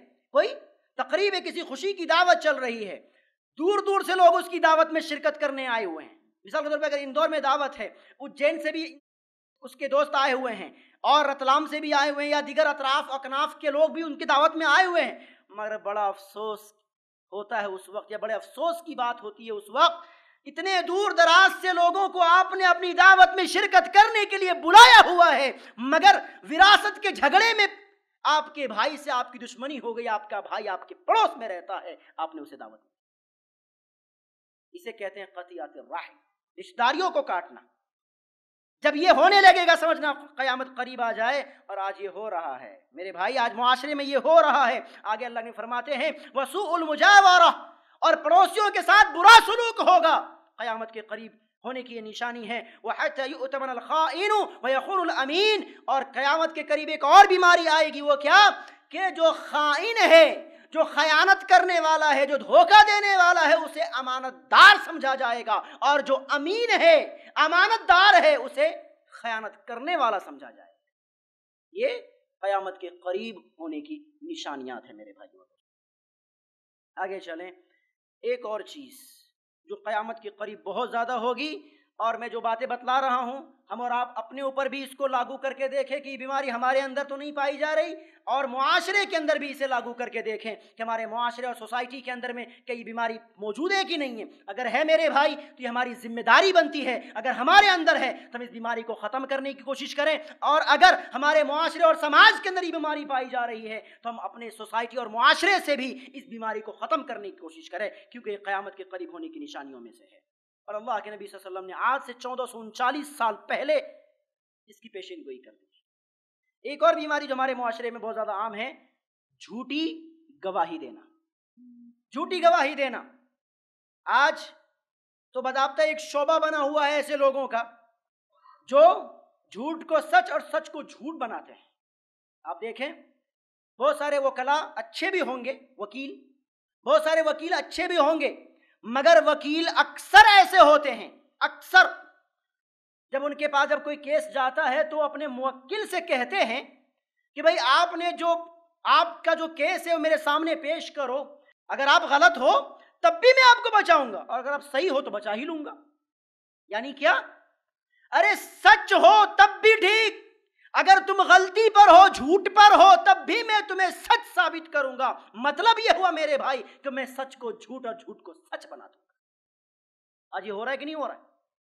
کسی خوشی کی دعوت چل رہی ہے، دور دور سے لوگ اس کی دعوت میں شرکت کرنے آئے ہوئے ہیں. مثال کے طور پر اگر اندور میں دعوت ہے، اجین سے بھی اس کے دوست آئے ہوئے ہیں اور رتلام سے بھی آئے ہوئے ہیں، یا دیگر اطراف اکناف کے لوگ بھی ان کی دعوت میں آئے ہوئے ہیں. مگر بڑا افسوس ہوتا ہے اس وقت، یا بڑے افسوس کی بات ہوتی ہے اس وقت، اتنے دور دراز سے لوگوں کو آپ نے اپنی دعوت میں شرکت کرنے کے لیے بلایا ہوا ہے، مگر وراثت کے جھگڑے میں آپ کے بھائی سے آپ کی دشمنی ہو گئی، آپ کا بھائی آپ کے پڑوس میں رہتا ہے، آپ نے اسے دعوت دی. اسے کہتے ہیں قطیعۃ الرحم، رشتہ داریوں کو کاٹنا. جب یہ ہونے لگے گا سمجھنا قیامت قریب آ جائے، اور آج یہ ہو رہا ہے میرے بھائی، آج معاشرے میں یہ ہو رہا ہے. آگے اللہ نے فرماتے ہیں وسوء المجاورہ، اور پڑوسیوں کے ساتھ برا سلوک ہوگا. قیامت کے قریب ہونے کی یہ نشانی ہے. وَحَتَّى يُؤْتَمَنَ الْخَائِنُ وَيَخُونُ الْأَمِينُ، اور قیامت کے قریب ایک اور بیماری آئے گی. وہ کیا؟ کہ جو خائن ہے، جو خیانت کرنے والا ہے، جو دھوکہ دینے والا ہے، اسے امانت دار سمجھا جائے گا، اور جو امین ہے، امانت دار ہے، اسے خیانت کرنے والا سمجھا جائے گا. یہ قیامت کے قریب ہونے کی نشانیات ہیں میرے بھائیوں. آگے چلیں. ایک اور چیز جو قیامت کے قریب بہت زیادہ ہوگی، اور میں جو باتیں بتلا رہا ہوں ہم اور آپ اپنے اوپر بھی اس کو لاگو کر کے دیکھیں کہ یہ بیماری ہمارے اندر تو نہیں پائی جا رہی، اور معاشرے کے اندر بھی اسے لاگو کر کے دیکھیں کہ ہمارے معاشرے اور سوسائٹی کے اندر میں کہ یہ بیماری موجود ہے کہ نہیں ہے. اگر ہے میرے بھائی تو یہ ہماری ذمہ داری بنتی ہے، اگر ہمارے اندر ہے تو ہم اس بیماری کو ختم کرنے کی کوشش کریں، اور اگر ہمارے معاشرے اور سماج کے اندر یہ بیماری پائی جا رہی ہے تو ہم اپنے سوسائٹی اور معاشرے سے بھی اس بیماری کو ختم کرنے کی کوشش کریں، کیونکہ یہ قیامت کے قریب ہونے کی نشانیوں میں سے ہے. اور اللہ کے نبی صلی اللہ علیہ وسلم نے آج سے 1439 سال پہلے اس کی پیشین گوئی کر دی. ایک اور بیماری جو ہمارے معاشرے میں بہت زیادہ عام ہے، جھوٹی گواہی دینا. جھوٹی گواہی دینا آج تو باضابطہ ایک شعبہ بنا ہوا ہے ایسے لوگوں کا جو جھوٹ کو سچ اور سچ کو جھوٹ بناتے ہیں. آپ دیکھیں بہت سارے وکلا اچھے بھی ہوں گے، وکیل، بہت سارے وکیل اچھے بھی ہوں گے، مگر وکیل اکثر ایسے ہوتے ہیں، اکثر جب ان کے پاس جب کوئی کیس جاتا ہے تو اپنے موکل سے کہتے ہیں کہ بھائی آپ کا جو کیس ہے وہ میرے سامنے پیش کرو، اگر آپ غلط ہو تب بھی میں آپ کو بچاؤں گا، اور اگر آپ صحیح ہو تو بچا ہی لوں گا. یعنی کیا؟ ارے سچ ہو تب بھی ٹھیک، اگر تم غلطی پر ہو، جھوٹ پر ہو، تب بھی میں تمہیں سچ ثابت کروں گا. مطلب یہ ہوا میرے بھائی کہ میں سچ کو جھوٹ اور جھوٹ کو سچ بنا دوں گا. آج یہ ہو رہا ہے کہ نہیں ہو رہا ہے؟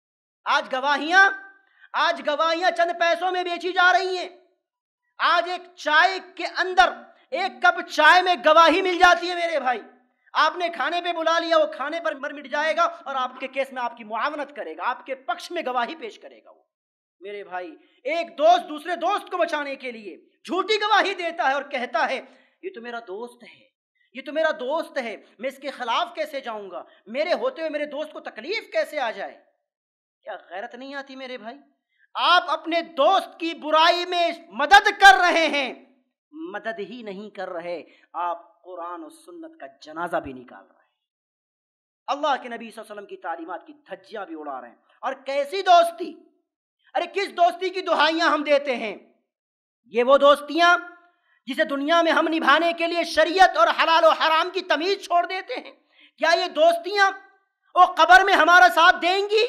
آج گواہیاں چند پیسوں میں بیچی جا رہی ہیں. آج ایک چائے کے اندر ایک کپ چائے میں گواہی مل جاتی ہے میرے بھائی. آپ نے کھانے پہ بلا لیا، وہ کھانے پر مر مٹ جائے گا اور آپ کے کیس میں آپ کی معاونت کرے گا، آپ کے پکش میں گواہی پیش کرے گا. وہ میرے بھائی ایک دوست دوسرے دوست کو بچانے کے لیے جھوٹی گواہی دیتا ہے اور کہتا ہے یہ تو میرا دوست ہے، یہ تو میرا دوست ہے، میں اس کے خلاف کیسے جاؤں گا، میرے ہوتے ہوئے میرے دوست کو تکلیف کیسے آ جائے. کیا غیرت نہیں آتی میرے بھائی؟ آپ اپنے دوست کی برائی میں مدد کر رہے ہیں، مدد ہی نہیں کر رہے، آپ قرآن و سنت کا جنازہ بھی نکال رہے ہیں، اللہ کے نبی صلی اللہ علیہ وسلم کی تعلیمات کی دھجیاں بھی اڑا رہے ہیں. اور کیسی دوستی، ارے کس دوستی کی دہائیاں ہم دیتے ہیں؟ یہ وہ دوستیاں جسے دنیا میں ہم نبھانے کے لیے شریعت اور حلال و حرام کی تمیز چھوڑ دیتے ہیں. کیا یہ دوستیاں وہ قبر میں ہمارا ساتھ دیں گی؟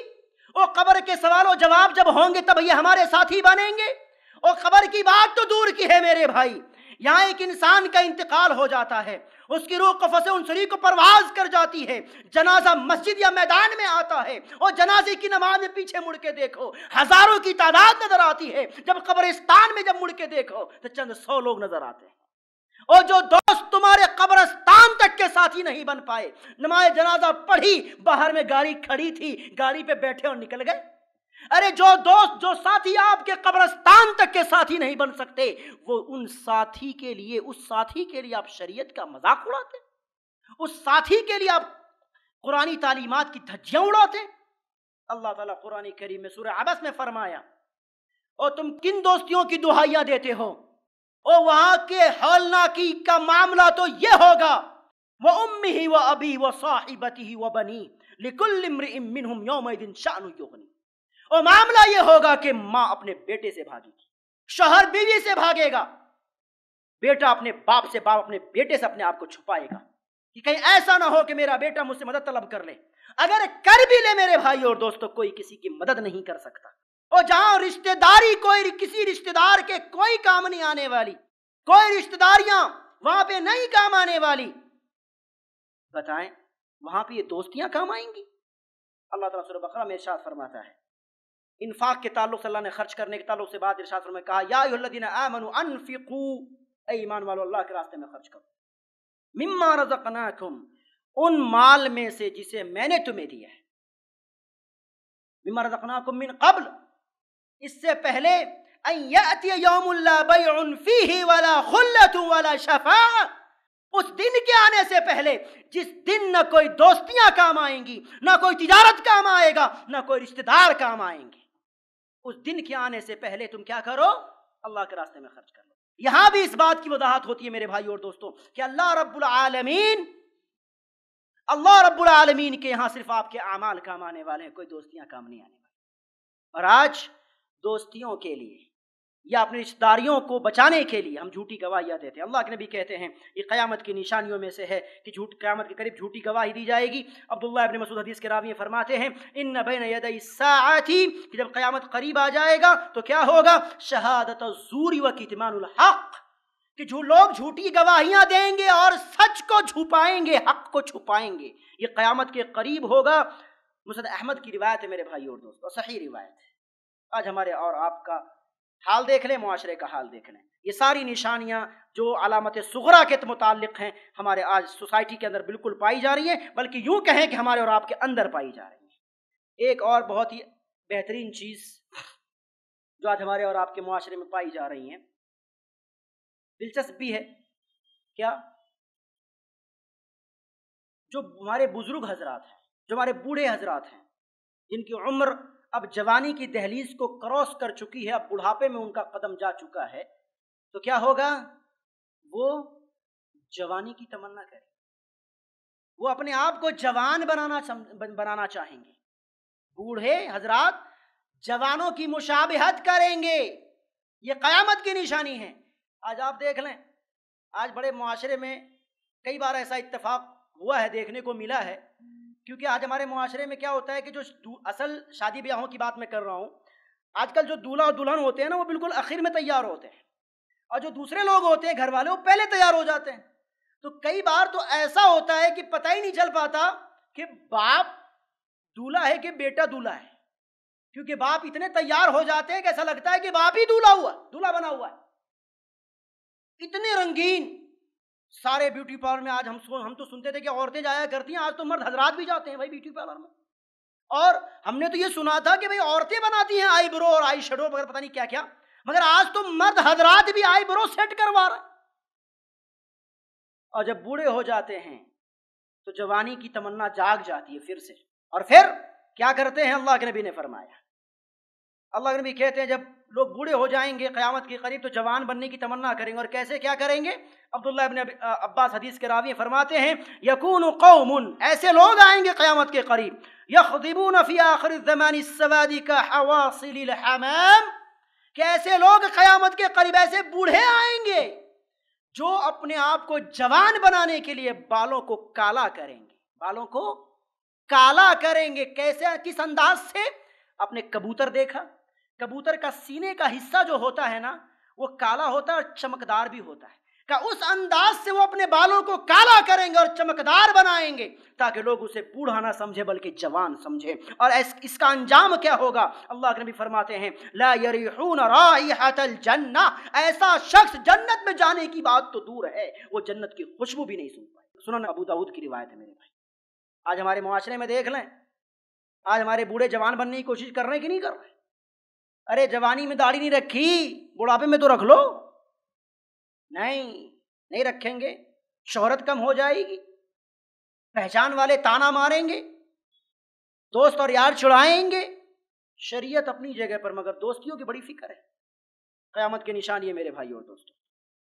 وہ قبر کے سوال و جواب جب ہوں گے تب یہ ہمارے ساتھی بنیں گے. اور قبر کی بات تو دور کی ہے میرے بھائی، یہاں ایک انسان کا انتقال ہو جاتا ہے، اس کی روح قفس انصری کو پرواز کر جاتی ہے، جنازہ مسجد یا میدان میں آتا ہے، اور جنازے کی نماز میں پیچھے مڑ کے دیکھو ہزاروں کی تعداد نظر آتی ہے، جب قبرستان میں جب مڑ کے دیکھو تو چند 100 لوگ نظر آتے ہیں. اور جو دوست تمہارے قبرستان تک کے ساتھی نہیں بن پائے، نماز جنازہ پڑھی، باہر میں گاڑی کھڑی تھی، گاڑی پہ بیٹھے اور نکل گئے. ارے جو دوست، جو ساتھی آپ کے قبرستان تک کے ساتھی نہیں بن سکتے، وہ ان ساتھی کے لیے، اس ساتھی کے لیے آپ شریعت کا مذاق اڑاتے، اس ساتھی کے لیے آپ قرآنی تعلیمات کی دھجیاں اڑاتے. اللہ تعالیٰ قرآن کریم میں سورہ عبس میں فرمایا، اور تم کن دوستیوں کی دہائیاں دیتے ہو، اور وہاں کے ہولناکی کا معاملہ تو یہ ہوگا، وَأُمِّهِ وَأَبِي وَصَاحِبَتِهِ وَبَنِيهِ لِكُلِّ امْرِئٍ مِّنْهُمْ يَوْمَئِذٍ شَأْنٌ يُغْنِيهِ. اور معاملہ یہ ہوگا کہ ماں اپنے بیٹے سے بھاگے گی، شوہر بیوی سے بھاگے گا، بیٹا اپنے باپ سے، باپ اپنے بیٹے سے اپنے آپ کو چھپائے گا کہ کہیں ایسا نہ ہو کہ میرا بیٹا مجھ سے مدد طلب کر لے. اگر کر بھی لے میرے بھائی اور دوستو، کوئی کسی کی مدد نہیں کر سکتا. اور جہاں رشتہ داری کوئی کسی رشتہ دار کے کوئی کام نہیں آنے والی، کوئی رشتہ داریاں وہاں پہ نہیں کام آنے والی، بتائیں وہاں پہ یہ دوستیاں کام آئیں گی؟ اللہ تعالیٰ سورہ بقرہ میں ارشاد فرماتا ہے، انفاق کے تعلق سے اللہ نے خرچ کرنے کے تعلق سے بات ارشاد فرمایا، کہا یا ایھا الذین آمنوا انفقوا، اے ایمان والو اللہ کے راستے میں خرچ کرو، مما رزقناکم، ان مال میں سے جسے میں نے تمہیں دیا ہے، مما رزقناکم من قبل، اس سے پہلے ان یأتی یوم لا بیع فیہ ولا خلۃ ولا شفاعۃ، اس دن کے آنے سے پہلے جس دن نہ کوئی دوستیاں کام آئیں گی، نہ کوئی تجارت کام آئے گا، نہ کوئی رشتہ دار کام آئیں گے. اس دن کے آنے سے پہلے تم کیا کرو؟ اللہ کے راستے میں خرچ کر لو. یہاں بھی اس بات کی وضاحت ہوتی ہے میرے بھائی اور دوستوں کہ اللہ رب العالمین کے یہاں صرف آپ کے اعمال کام آنے والے ہیں، کوئی دوستیاں کام نہیں آنے والی. اور آج دوستیوں کے لیے یا اپنی رشتہ داریوں کو بچانے کے لیے ہم جھوٹی گواہیاں دیتے ہیں. اللہ کے نبی کہتے ہیں یہ قیامت کی نشانیوں میں سے ہے کہ قیامت کے قریب جھوٹی گواہی دی جائے گی. عبداللہ ابن مسعود حدیث کے راوی فرماتے ہیں ان بین یدی الساعۃ، کہ جب قیامت قریب آ جائے گا تو کیا ہوگا؟ شہادت الزور و کتمان الحق، کہ جو لوگ جھوٹی گواہیاں دیں گے اور سچ کو چھپائیں گے، حق کو چھپائیں گے، یہ قیامت کے قریب ہوگا. مسند احمد کی روایت ہے میرے بھائی اور دوستو، صحیح روایت ہے. آج ہمارے اور آپ کا حال دیکھ لیں، معاشرے کا حال دیکھ لیں. یہ ساری نشانیاں جو علامت صغریٰ کے متعلق ہیں ہمارے آج سوسائٹی کے اندر بالکل پائی جا رہی ہیں، بلکہ یوں کہیں کہ ہمارے اور آپ کے اندر پائی جا رہی ہیں. ایک اور بہت ہی بہترین چیز جو آج ہمارے اور آپ کے معاشرے میں پائی جا رہی ہیں، دلچسپ بھی ہے. کیا؟ جو ہمارے بزرگ حضرات ہیں، جو ہمارے بوڑھے حضرات ہیں، جن کی عمر اب جوانی کی دہلیز کو کراس کر چکی ہے، اب بڑھاپے میں ان کا قدم جا چکا ہے، تو کیا ہوگا؟ وہ جوانی کی تمنا کریں، وہ اپنے آپ کو جوان بنانا چاہیں گے. بوڑھے حضرات جوانوں کی مشابہت کریں گے، یہ قیامت کی نشانی ہے. آج آپ دیکھ لیں، آج بڑے معاشرے میں کئی بار ایسا اتفاق ہوا ہے، دیکھنے کو ملا ہے. کیونکہ آج ہمارے معاشرے میں کیا ہوتا ہے کہ جو اصل شادی بیاہوں کی بات میں کر رہا ہوں، آج کل جو دولہا اور دلہن ہوتے ہیں نا، وہ بالکل آخر میں تیار ہوتے ہیں، اور جو دوسرے لوگ ہوتے ہیں گھر والے، وہ پہلے تیار ہو جاتے ہیں. تو کئی بار تو ایسا ہوتا ہے کہ پتہ ہی نہیں چل پاتا کہ باپ دولہا ہے کہ بیٹا دولہا ہے، کیونکہ باپ اتنے تیار ہو جاتے ہیں کہ ایسا لگتا ہے کہ باپ ہی دولہا بنا ہوا ہے. اتنے رنگین سارے بیوٹی پارلر میں. آج ہم تو سنتے تھے کہ عورتیں جایا کرتی ہیں، آج تو مرد حضرات بھی جاتے ہیں بھائی بیوٹی پارلر میں. اور ہم نے تو یہ سنا تھا کہ بھائی عورتیں بناتی ہیں آئی برو اور آئی شیڈو وغیرہ، پتہ نہیں کیا کیا، مگر آج تو مرد حضرات بھی آئی برو سیٹ کروا رہے ہیں. اور جب بوڑھے ہو جاتے ہیں تو جوانی کی تمنا جاگ جاتی ہے پھر سے. اور پھر کیا کرتے ہیں؟ اللہ کے نبی نے فرمایا، اللہ کے نبی کہتے ہیں جب لوگ بوڑھے ہو جائیں گے قیامت کے قریب تو جوان بننے کی تمنا کریں گے. اور کیسے کیا کریں گے؟ عبداللہ ابن عباس حدیث کے راوی فرماتے ہیں یکون قوم، ایسے لوگ آئیں گے قیامت کے قریب، یخضبون فی آخر الزمان السواد کحواصل الحمام، کہ ایسے لوگ قیامت کے قریب ایسے بوڑھے آئیں گے جو اپنے آپ کو جوان بنانے کے لیے بالوں کو کالا کریں گے. بالوں کو کالا کریں گے. کیسے؟ کس انداز سے؟ آپ نے کبوتر دیکھا؟ کبوتر کا سینے کا حصہ جو ہوتا ہے نا وہ کالا ہوتا ہے اور چمکدار بھی ہوتا ہے، کہ اس انداز سے وہ اپنے بالوں کو کالا کریں گے اور چمکدار بنائیں گے تاکہ لوگ اسے بوڑھا نہ سمجھے بلکہ جوان سمجھے۔ اور اس کا انجام کیا ہوگا؟ اللہ کے نبی فرماتے ہیں لا یریحون رائحۃ الجنہ، ایسا شخص جنت میں جانے کی بات تو دور ہے، وہ جنت کی خوشبو بھی نہیں سن پائے۔ سنن ابو داؤد کی روایت ہے میرے بھائی۔ آج ہمارے معاشرے میں دیکھ لیں، آج ہمارے بوڑھے جوان بننے کی کوشش کر رہے ہیں کہ نہیں کر رہے؟ ارے جوانی میں داڑھی نہیں رکھی، بڑھاپے میں تو رکھ لو۔ نہیں رکھیں گے، شہرت کم ہو جائے گی، پہچان والے تانا ماریں گے، دوست اور یار چھڑائیں گے۔ شریعت اپنی جگہ پر، مگر دوستیوں کی بڑی فکر ہے۔ قیامت کے نشان یہ میرے بھائی اور دوستوں۔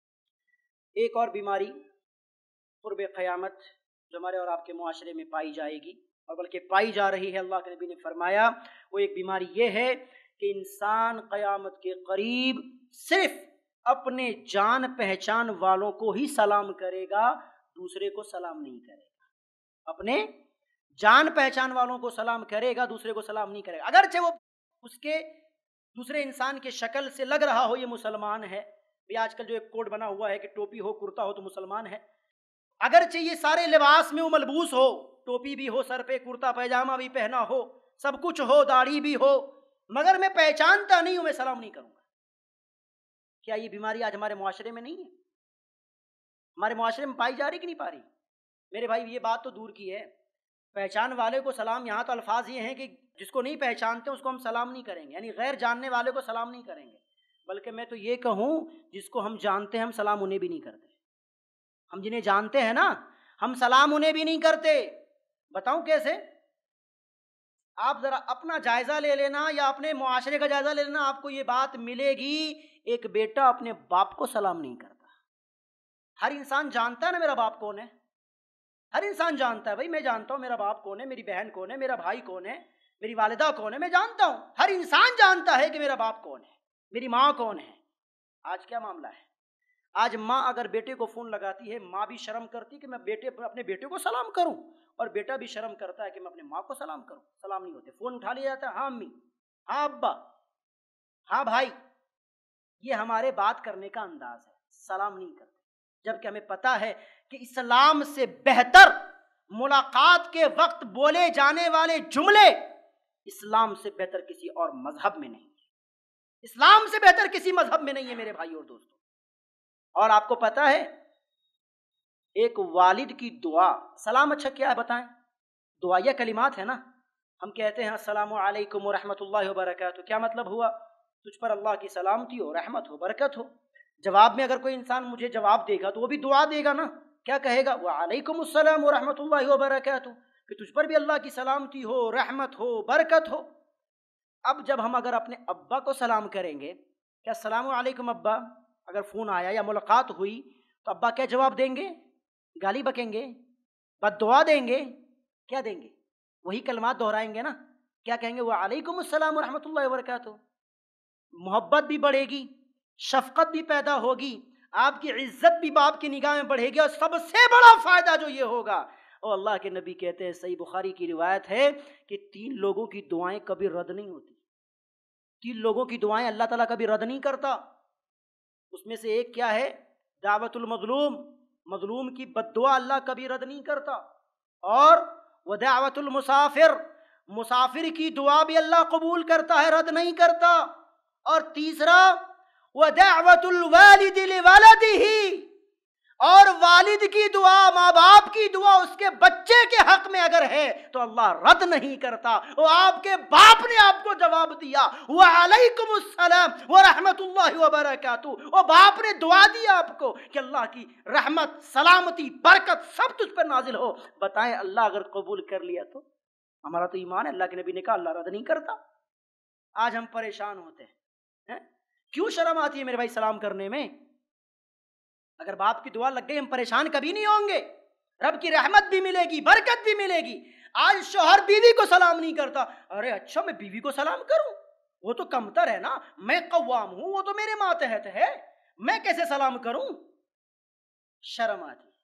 ایک اور بیماری قرب قیامت جو ہمارے اور آپ کے معاشرے میں پائی جائے گی، اور بلکہ پائی جا رہی ہے، اللہ کے نبی نے فرمایا وہ ایک بیماری یہ ہے کہ انسان قیامت کے قریب صرف اپنے جان پہچان والوں کو ہی سلام کرے گا، دوسرے کو سلام نہیں کرے گا۔ اپنے جان پہچان والوں کو سلام کرے گا، دوسرے کو سلام نہیں کرے گا، اگرچہ وہ اس کے دوسرے انسان کے شکل سے لگ رہا ہو یہ مسلمان ہے۔ بھی آج کل جو ایک کوڈ بنا ہوا ہے کہ ٹوپی ہو کرتا ہو تو مسلمان ہے، اگرچہ یہ سارے لباس میں وہ ملبوس ہو، ٹوپی بھی ہو سر پہ، کرتا پیجامہ بھی پہنا ہو، سب کچھ ہو، داڑھی بھی ہو، مگر میں پہچانتا نہیں ہوں، میں سلام نہیں کروں گا۔ کیا یہ بیماری آج ہمارے معاشرے میں نہیں ہے؟ ہمارے معاشرے میں پائی جا رہی کہ نہیں پا رہی؟ میرے بھائی یہ بات تو دور کی ہے، پہچان والے کو سلام، یہاں تو الفاظ یہ ہیں کہ جس کو نہیں پہچانتے اس کو ہم سلام نہیں کریں گے، یعنی غیر جاننے والے کو سلام نہیں کریں گے، بلکہ میں تو یہ کہوں جس کو ہم جانتے ہیں ہم سلام انہیں بھی نہیں کرتے۔ ہم جنہیں جانتے ہیں نا ہم سلام انہیں بھی نہیں کرتے۔ بتاؤں کیسے؟ آپ ذرا اپنا جائزہ لے لینا یا اپنے معاشرے کا جائزہ لے لینا، آپ کو یہ بات ملے گی ایک بیٹا اپنے باپ کو سلام نہیں کرتا۔ ہر انسان جانتا ہے نا میرا باپ کون ہے، ہر انسان جانتا ہے، بھائی میں جانتا ہوں میرا باپ کون ہے، میری بہن کون ہے، میرا بھائی کون ہے، میری والدہ کون ہے، میں جانتا ہوں، ہر انسان جانتا ہے کہ میرا باپ کون ہے، میری ماں کون ہے۔ آج کیا معاملہ ہے؟ آج ماں اگر بیٹے کو فون لگاتی ہے، ماں بھی شرم کرتی کہ میں اپنے بیٹے کو سلام کروں، اور بیٹا بھی شرم کرتا ہے کہ میں اپنے ماں کو سلام کروں۔ سلام نہیں ہوتے، فون اٹھا لیا جاتا ہے، ہاں امی، ہاں ابا، ہاں بھائی۔ یہ ہمارے بات کرنے کا انداز ہے، سلام نہیں کرتے، جبکہ ہمیں پتا ہے کہ اسلام سے بہتر ملاقات کے وقت بولے جانے والے جملے اسلام سے بہتر کسی اور مذہب میں نہیں ہے، اسلام سے بہتر کسی مذہب میں نہیں ہے میرے بھائی اور دوستوں۔ اور آپ کو پتا ہے ایک والد کی دعا، سلام اچھا کیا ہے بتائیں؟ دعائیہ کلمات ہے نا، ہم کہتے ہیں السلام علیکم ورحمۃ اللہ وبرکاتہ، کیا مطلب ہوا؟ تجھ پر اللہ کی سلامتی ہو، رحمت ہو، برکت ہو۔ جواب میں اگر کوئی انسان مجھے جواب دے گا تو وہ بھی دعا دے گا نا، کیا کہے گا؟ وعلیکم السلام ورحمۃ اللہ وبرکاتہ، کہ تجھ پر بھی اللہ کی سلامتی ہو، رحمت ہو، برکت ہو۔ اب جب ہم اگر اپنے ابا کو سلام کریں گے، کیا السلام علیکم ابا، اگر فون آیا یا ملاقات ہوئی تو ابا کیا جواب دیں گے؟ گالی بکیں گے، بد دعا دیں گے، کیا دیں گے؟ وہی کلمات دہرائیں گے نا، کیا کہیں گے؟ وعلیکم السلام ورحمۃ اللہ وبرکاتہ۔ محبت بھی بڑھے گی، شفقت بھی پیدا ہوگی، آپ کی عزت بھی باپ کی نگاہ میں بڑھے گی، اور سب سے بڑا فائدہ جو یہ ہوگا، اور اللہ کے نبی کہتے ہیں، صحیح بخاری کی روایت ہے کہ 3 لوگوں کی دعائیں کبھی رد نہیں ہوتی، 3 لوگوں کی دعائیں اللہ تعالیٰ کبھی رد نہیں کرتا۔ اس میں سے ایک کیا ہے؟ دعوت المظلوم، مظلوم کی بد دعا اللہ کبھی رد نہیں کرتا، اور ودعوت المسافر، مسافر کی دعا بھی اللہ قبول کرتا ہے، رد نہیں کرتا، اور تیسرا ودعوت الوالد لولدہ، اور والد کی دعا، ماں باپ کی دعا اس کے بچے کے حق میں اگر ہے تو اللہ رد نہیں کرتا۔ وہ آپ کے باپ نے آپ کو جواب دیا وعلیکم السلام ورحمۃ اللہ وبرکاتہ، وہ باپ نے دعا دی آپ کو کہ اللہ کی رحمت، سلامتی، برکت سب تجھ پر نازل ہو۔ بتائیں اللہ اگر قبول کر لیا تو ہمارا تو ایمان ہے، اللہ کے نبی نے کہا اللہ رد نہیں کرتا۔ آج ہم پریشان ہوتے ہیں، کیوں شرم آتی ہے میرے بھائی سلام کرنے میں؟ اگر باپ کی دعا لگ گئی ہم پریشان کبھی نہیں ہوں گے، رب کی رحمت بھی ملے گی، برکت بھی ملے گی۔ آج شوہر بیوی کو سلام نہیں کرتا، ارے اچھا میں بیوی کو سلام کروں، وہ تو کمتر ہے نا، میں قوام ہوں، وہ تو میرے ماتحت ہے، میں کیسے سلام کروں؟ شرم آتی،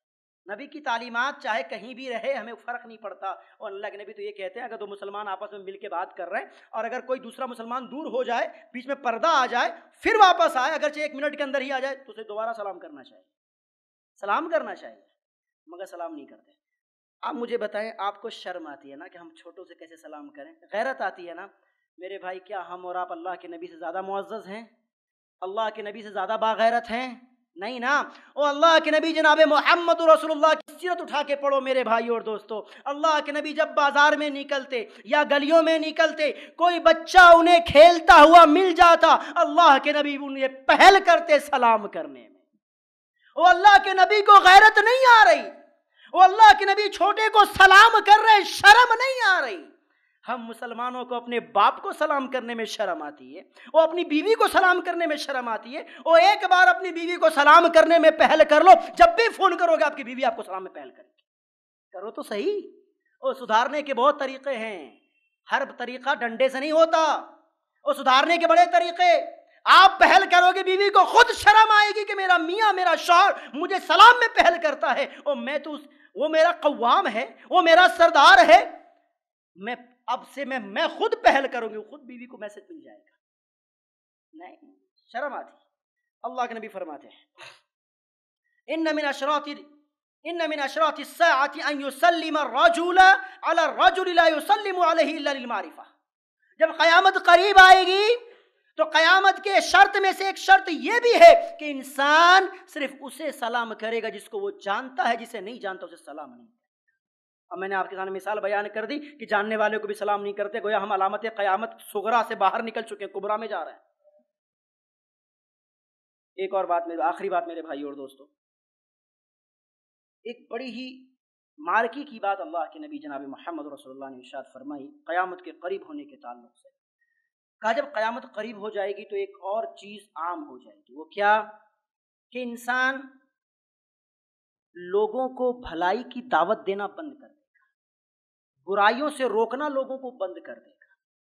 نبی کی تعلیمات چاہے کہیں بھی رہے ہمیں فرق نہیں پڑتا. اور اللہ کے نبی تو یہ کہتے ہیں اگر دو مسلمان آپس میں مل کے بات کر رہے ہیں اور اگر کوئی دوسرا مسلمان دور ہو جائے, بیچ میں پردہ آ جائے, پھر واپس آئے, اگرچہ 1 منٹ کے اندر ہی آ جائے, تو اسے دوبارہ سلام کرنا چاہیے, سلام کرنا چاہیے, مگر سلام نہیں کرتے. آپ مجھے بتائیں, آپ کو شرم آتی ہے نا کہ ہم چھوٹوں سے کیسے سلام کریں؟ غیرت آتی ہے نا؟ میرے بھائی, کیا ہم اور آپ اللہ کے نبی سے زیادہ معزز ہیں؟ اللہ کے نبی سے زیادہ باغیرت ہیں؟ نہیں نا. او اللہ کے نبی جناب محمد رسول اللہ کی سیرت اٹھا کے پڑھو میرے بھائی اور دوستو. اللہ کے نبی جب بازار میں نکلتے یا گلیوں میں نکلتے, کوئی بچہ انہیں کھیلتا ہوا مل جاتا, اللہ کے نبی انہیں پہل کرتے سلام کرنے میں. او اللہ کے نبی کو غیرت نہیں آ رہی, وہ اللہ کے نبی چھوٹے کو سلام کر رہے, شرم نہیں آ رہی. ہم مسلمانوں کو اپنے باپ کو سلام کرنے میں شرم آتی ہے, وہ اپنی بیوی کو سلام کرنے میں شرم آتی ہے. وہ ایک بار اپنی بیوی کو سلام کرنے میں پہل کر لو, جب بھی فون کرو گے آپ کی بیوی آپ کو سلام میں پہل کرے گی. کرو تو صحیح. وہ سدھارنے کے بہت طریقے ہیں, ہر طریقہ ڈنڈے سے نہیں ہوتا. وہ سدھارنے کے بڑے طریقے. آپ پہل کرو گے, بیوی کو خود شرم آئے گی کہ میرا میاں میرا شوہر مجھے سلام میں پہل کرتا ہے, اور میں تو وہ میرا قوام ہے, وہ میرا سردار ہے, میں اب سے میں خود پہل کروں گی, خود بیوی کو میسج مل جائے گا. نہیں, شرم آتی. اللہ کے نبی فرماتے ہیں ان من اشراط الساعة ان يسلم الرجل على الرجل لا يسلم عليه الا للمعرفة. جب قیامت قریب آئے گی تو قیامت کے شرط میں سے ایک شرط یہ بھی ہے کہ انسان صرف اسے سلام کرے گا جس کو وہ جانتا ہے, جسے نہیں جانتا اسے سلام نہیں کرے. اب میں نے آپ کے سامنے مثال بیان کر دی کہ جاننے والے کو بھی سلام نہیں کرتے, گویا ہم علامت قیامت صغرا سے باہر نکل چکے ہیں, کبرا میں جا رہے ہیں. ایک اور بات, آخری بات میرے بھائی اور دوستو, ایک بڑی ہی مارکی کی بات اللہ کے نبی جناب محمد رسول اللہ نے ارشاد فرمائی قیامت کے قریب ہونے کے تعلق سے. کہا جب قیامت قریب ہو جائے گی تو ایک اور چیز عام ہو جائے گی. وہ کیا؟ کہ انسان لوگوں کو بھلائی کی دعوت دینا بند کر دے گا, برائیوں سے روکنا لوگوں کو بند کر دے گا.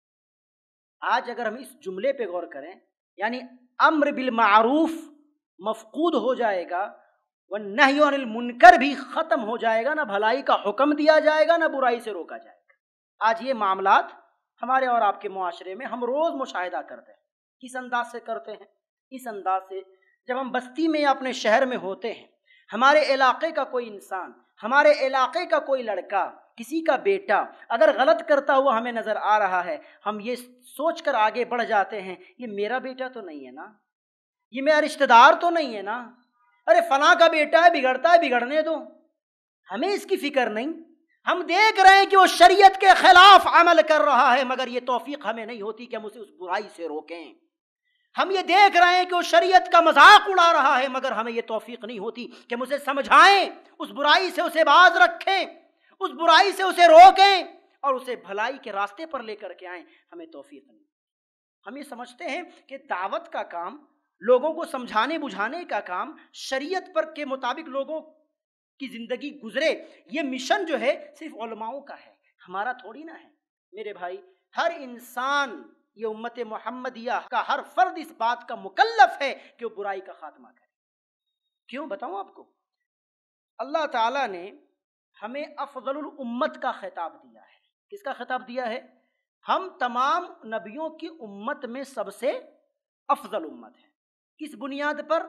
آج اگر ہم اس جملے پہ غور کریں, یعنی امر بالمعروف مفقود ہو جائے گا, والنہی عن المنکر بھی ختم ہو جائے گا, نہ بھلائی کا حکم دیا جائے گا, نہ برائی سے روکا جائے گا. آج یہ معاملات ہمارے اور آپ کے معاشرے میں ہم روز مشاہدہ کرتے ہیں. کس انداز سے کرتے ہیں؟ اس انداز سے جب ہم بستی میں یا اپنے شہر میں ہوتے ہیں, ہمارے علاقے کا کوئی انسان, ہمارے علاقے کا کوئی لڑکا, کسی کا بیٹا اگر غلط کرتا ہوا ہمیں نظر آ رہا ہے, ہم یہ سوچ کر آگے بڑھ جاتے ہیں یہ میرا بیٹا تو نہیں ہے نا, یہ میرا رشتہ دار تو نہیں ہے نا, ارے فلاں کا بیٹا ہے, بگڑتا ہے بگڑنے دو, ہمیں اس کی فکر نہیں. ہم دیکھ رہے ہیں کہ وہ شریعت کے خلاف عمل کر رہا ہے, مگر یہ توفیق ہمیں نہیں ہوتی کہ ہم اسے اس برائی سے روکیں. ہم یہ دیکھ رہے ہیں کہ وہ شریعت کا مذاق اڑا رہا ہے, مگر ہمیں یہ توفیق نہیں ہوتی کہ ہم اسے سمجھائیں, اس برائی سے اسے باز رکھیں, اس برائی سے اسے روکیں اور اسے بھلائی کے راستے پر لے کر کے آئیں. ہمیں توفیق نہیں. ہم یہ سمجھتے ہیں کہ دعوت کا کام, لوگوں کو سمجھانے بجھانے کا کام, شریعت پر کے مطابق لوگوں کی زندگی گزرے, یہ مشن جو ہے صرف علماؤں کا ہے, ہمارا تھوڑی نہ ہے. میرے بھائی, ہر انسان, یہ امت محمدیہ کا ہر فرد اس بات کا مکلف ہے کہ وہ برائی کا خاتمہ کرے. کیوں بتاؤں آپ کو؟ اللہ تعالیٰ نے ہمیں افضل الامت کا خطاب دیا ہے. کس کا خطاب دیا ہے؟ ہم تمام نبیوں کی امت میں سب سے افضل امت ہے. کس بنیاد پر؟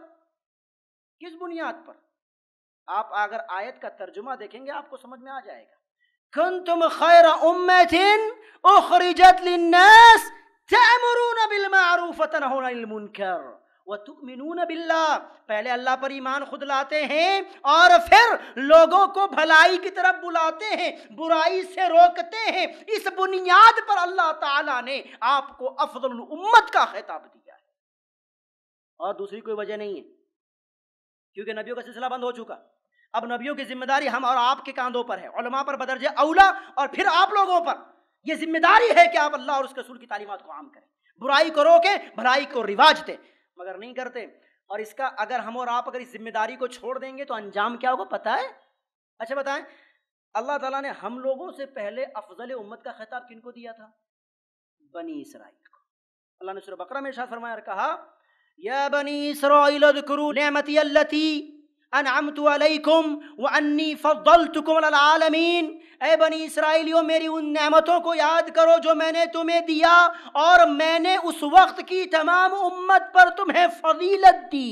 کس بنیاد پر؟ آپ اگر آیت کا ترجمہ دیکھیں گے آپ کو سمجھ میں آ جائے گا. کنتم خیر امت اخرجت للناس تأمرون بالمعروف وتنہون عن المنکر وتؤمنون باللہ. پہلے اللہ پر ایمان خود لاتے ہیں اور پھر لوگوں کو بھلائی کی طرف بلاتے ہیں, برائی سے روکتے ہیں. اس بنیاد پر اللہ تعالیٰ نے آپ کو افضل الامت کا خطاب دیا ہے, اور دوسری کوئی وجہ نہیں ہے, کیونکہ نبیوں کا سلسلہ بند ہو چکا. اب نبیوں کی ذمہ داری ہم اور آپ کے کاندھوں پر ہے, علماء پر بدرجہ اولا, اور پھر آپ لوگوں پر یہ ذمہ داری ہے کہ آپ اللہ اور اس کے رسول کی تعلیمات کو عام کریں, برائی کو روکیں, بھلائی کو رواج دیں, مگر نہیں کرتے. اور اس کا اگر ہم اور آپ اگر اس ذمہ داری کو چھوڑ دیں گے تو انجام کیا ہوگا پتہ ہے؟ اچھا بتائیں, اللہ تعالیٰ نے ہم لوگوں سے پہلے افضل امت کا خطاب کن کو دیا تھا؟ بنی اسرائیل کو. اللہ نے سورہ بقرہ میں ارشاد فرمایا اور کہا یا بنی اسرائیل اذکروا نعمتی التی انعمت علیکم وانی فضلتکم علی العالمین، اے بنی اسرائیلیوں میری ان نعمتوں کو یاد کرو جو میں نے تمہیں دیا، اور میں نے اس وقت کی تمام امت پر تمہیں فضیلت دی۔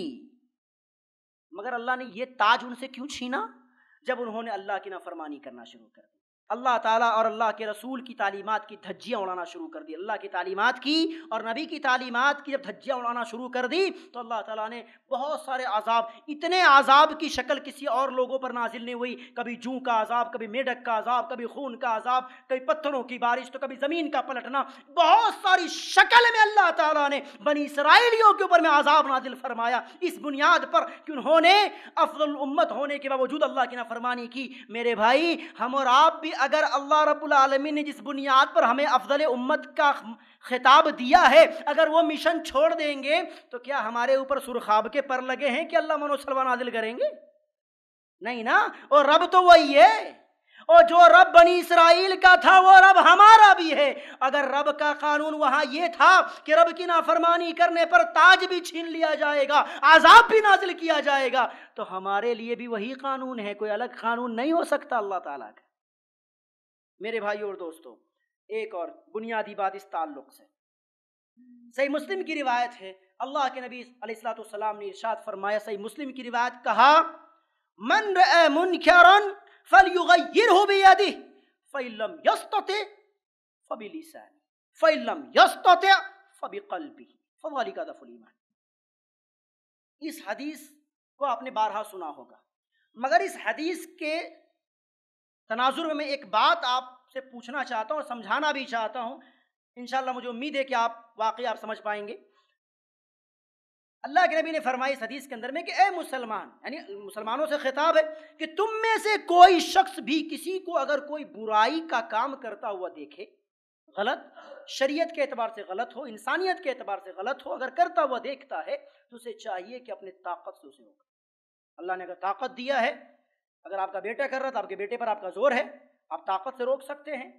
مگر اللہ نے یہ تاج ان سے کیوں چھینا؟ جب انہوں نے اللہ کی نافرمانی کرنا شروع کر دی، اللہ تعالیٰ اور اللہ کے رسول کی تعلیمات کی دھجیاں اڑانا شروع کر دی، اللہ کی تعلیمات کی اور نبی کی تعلیمات کی جب دھجیاں اڑانا شروع کر دی تو اللہ تعالیٰ نے بہت سارے عذاب، اتنے عذاب کی شکل کسی اور لوگوں پر نازل نہیں ہوئی، کبھی جوں کا عذاب، کبھی میڈک کا عذاب، کبھی خون کا عذاب، کبھی پتھروں کی بارش، تو کبھی زمین کا پلٹنا، بہت ساری شکل میں اللہ تعالیٰ نے بنی اسرائیلیوں کے اوپر میں عذاب نازل فرمایا، اس بنیاد پر کہ انہوں نے افضل الامت ہونے کے باوجود اللہ کی نافرمانی کی۔ میرے بھائی، ہم اور آپ بھی اگر اللہ رب العالمین نے جس بنیاد پر ہمیں افضل امت کا خطاب دیا ہے، اگر وہ مشن چھوڑ دیں گے تو کیا ہمارے اوپر سرخاب کے پر لگے ہیں کہ اللہ منو سلوا نازل کریں گے؟ نہیں نا۔ اور رب تو وہی ہے، اور جو رب بنی اسرائیل کا تھا وہ رب ہمارا بھی ہے۔ اگر رب کا قانون وہاں یہ تھا کہ رب کی نافرمانی کرنے پر تاج بھی چھین لیا جائے گا، عذاب بھی نازل کیا جائے گا، تو ہمارے لیے بھی وہی قانون ہے، کوئی الگ قانون نہیں ہو سکتا اللہ تعالیٰ کا۔ میرے بھائیو اور دوستو، ایک اور بنیادی بات اس تعلق سے، صحیح مسلم کی روایت ہے، اللہ کے نبی علیہ الصلوۃ والسلام نے ارشاد فرمایا، صحیح مسلم کی روایت، کہا من رأى منکرا فلیغیرہ بیدہ فإن لم یستطع فبلسانہ فإن لم یستطع فبقلبہ فذلک ضعف الایمان۔ اس حدیث کو آپ نے بارہا سنا ہوگا، مگر اس حدیث کے تناظر میں ایک بات آپ سے پوچھنا چاہتا ہوں اور سمجھانا بھی چاہتا ہوں، انشاءاللہ مجھے امید ہے کہ واقعی آپ سمجھ پائیں گے۔ اللہ کے نبی نے فرمائی اس حدیث کے اندر میں کہ اے مسلمان، یعنی مسلمانوں سے خطاب ہے کہ تم میں سے کوئی شخص بھی کسی کو اگر کوئی برائی کا کام کرتا ہوا دیکھے، غلط، شریعت کے اعتبار سے غلط ہو، انسانیت کے اعتبار سے غلط ہو، اگر کرتا ہوا دیکھتا ہے تو اسے چاہیے کہ اپنے طاقت سے اسے روکے۔ اللہ نے اگر طاقت دیا ہے، اگر آپ کا بیٹا کر رہا تو آپ کے بیٹے پر آپ کا زور ہے، آپ طاقت سے روک سکتے ہیں۔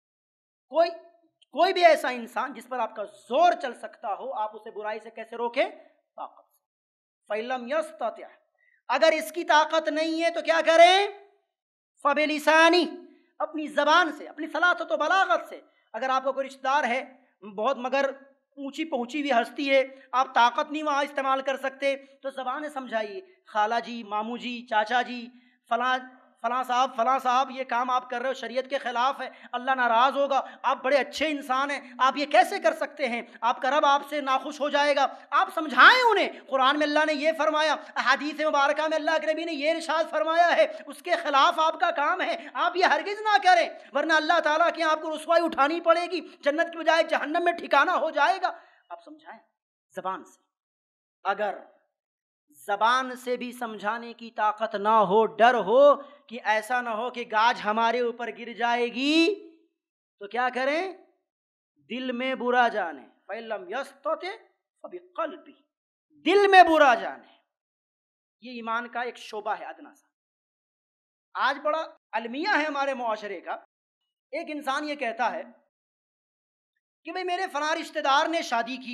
کوئی بھی ایسا انسان جس پر آپ کا زور چل سکتا ہو، آپ اسے برائی سے کیسے روکیں؟ طاقت سے۔ فَإِن لَمْ يَسْتَطِعْ، اگر اس کی طاقت نہیں ہے تو کیا کریں؟ فَبِلِسَانِهِ، اپنی زبان سے، اپنی صلاحت و بلاغت سے۔ اگر آپ کا کوئی رشتہ دار ہے بہت مگر اونچی پہنچی ہوئی ہستی ہے، آپ طاقت نہیں وہاں استعمال کر سکتے تو زبان سمجھائیے، خالہ جی، ماموں جی، چاچا جی، فلاں صاحب یہ کام آپ کر رہے ہو شریعت کے خلاف ہے، اللہ ناراض ہوگا، آپ بڑے اچھے انسان ہیں، آپ یہ کیسے کر سکتے ہیں، آپ کا رب آپ سے ناخوش ہو جائے گا۔ آپ سمجھائیں انہیں، قرآن میں اللہ نے یہ فرمایا، احادیث مبارکہ میں اللہ کے نبی نے یہ ارشاد فرمایا ہے، اس کے خلاف آپ کا کام ہے، آپ یہ ہرگز نہ کریں، ورنہ اللہ تعالیٰ کے آپ کو رسوائی اٹھانی پڑے گی، جنت کی بجائے جہنم میں ٹھکانہ ہو جائے گا۔ آپ سمجھائیں زبان سے۔ اگر زبان سے بھی سمجھانے کی طاقت نہ ہو، ڈر ہو کہ ایسا نہ ہو کہ گاج ہمارے اوپر گر جائے گی، تو کیا کریں؟ دل میں برا جانے، فَإِن لَمْ يَسْتَطِعْ فَبِقَلْبِهِ، دل میں برا جانے۔ یہ ایمان کا ایک شعبہ ہے ادنا سا۔ آج بڑا المیہ ہے ہمارے معاشرے کا، ایک انسان یہ کہتا ہے کہ بھئی میرے فلاں رشتہ دار نے شادی کی،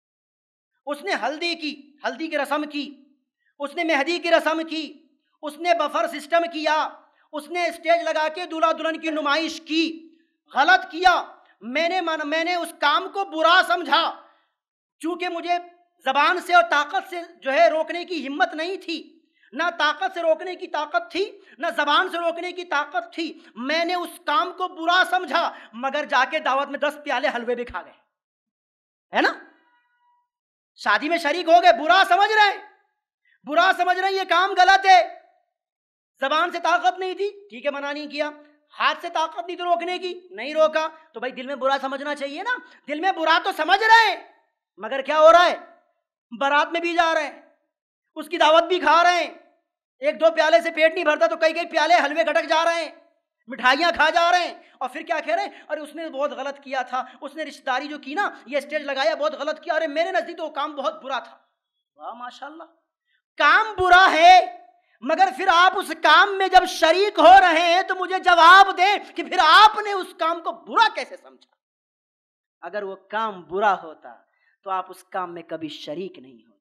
اس نے ہلدی کی رسم کی، اس نے مہندی کی رسم کی، اس نے بفر سسٹم کیا، اس نے اسٹیج لگا کے دولہا دلہن کی نمائش کی، غلط کیا، میں نے اس کام کو برا سمجھا، چونکہ مجھے زبان سے اور طاقت سے جو ہے روکنے کی ہمت نہیں تھی، نہ طاقت سے روکنے کی طاقت تھی، نہ زبان سے روکنے کی طاقت تھی، میں نے اس کام کو برا سمجھا، مگر جا کے دعوت میں 10 پیالے حلوے بھی کھا گئے، ہے نا؟ شادی میں شریک ہو گئے، برا سمجھ رہے ہیں یہ کام غلط ہے، زبان سے طاقت نہیں تھی، ٹھیک ہے منع نہیں کیا، ہاتھ سے طاقت نہیں تھی روکنے کی، نہیں روکا، تو بھائی دل میں برا سمجھنا چاہیے نا، دل میں برا تو سمجھ رہے ہیں، مگر کیا ہو رہا ہے؟ بارات میں بھی جا رہے ہیں، اس کی دعوت بھی کھا رہے ہیں، 1-2 پیالے سے پیٹ نہیں بھرتا تو کئی پیالے حلوے گھٹک جا رہے ہیں، مٹھائیاں کھا جا رہے ہیں، اور پھر کیا کہہ رہے ہیں؟ ارے اس نے بہت غلط کیا تھا، اس نے رشتہ داری جو کی نا، یہ اسٹیج لگایا بہت غلط کیا، ارے میرے نزدیک تو وہ کام بہت برا تھا۔ واہ ماشاءاللہ، کام برا ہے، مگر پھر آپ اس کام میں جب شریک ہو رہے ہیں تو مجھے جواب دیں کہ پھر آپ نے اس کام کو برا کیسے سمجھا؟ اگر وہ کام برا ہوتا تو آپ اس کام میں کبھی شریک نہیں ہوتے،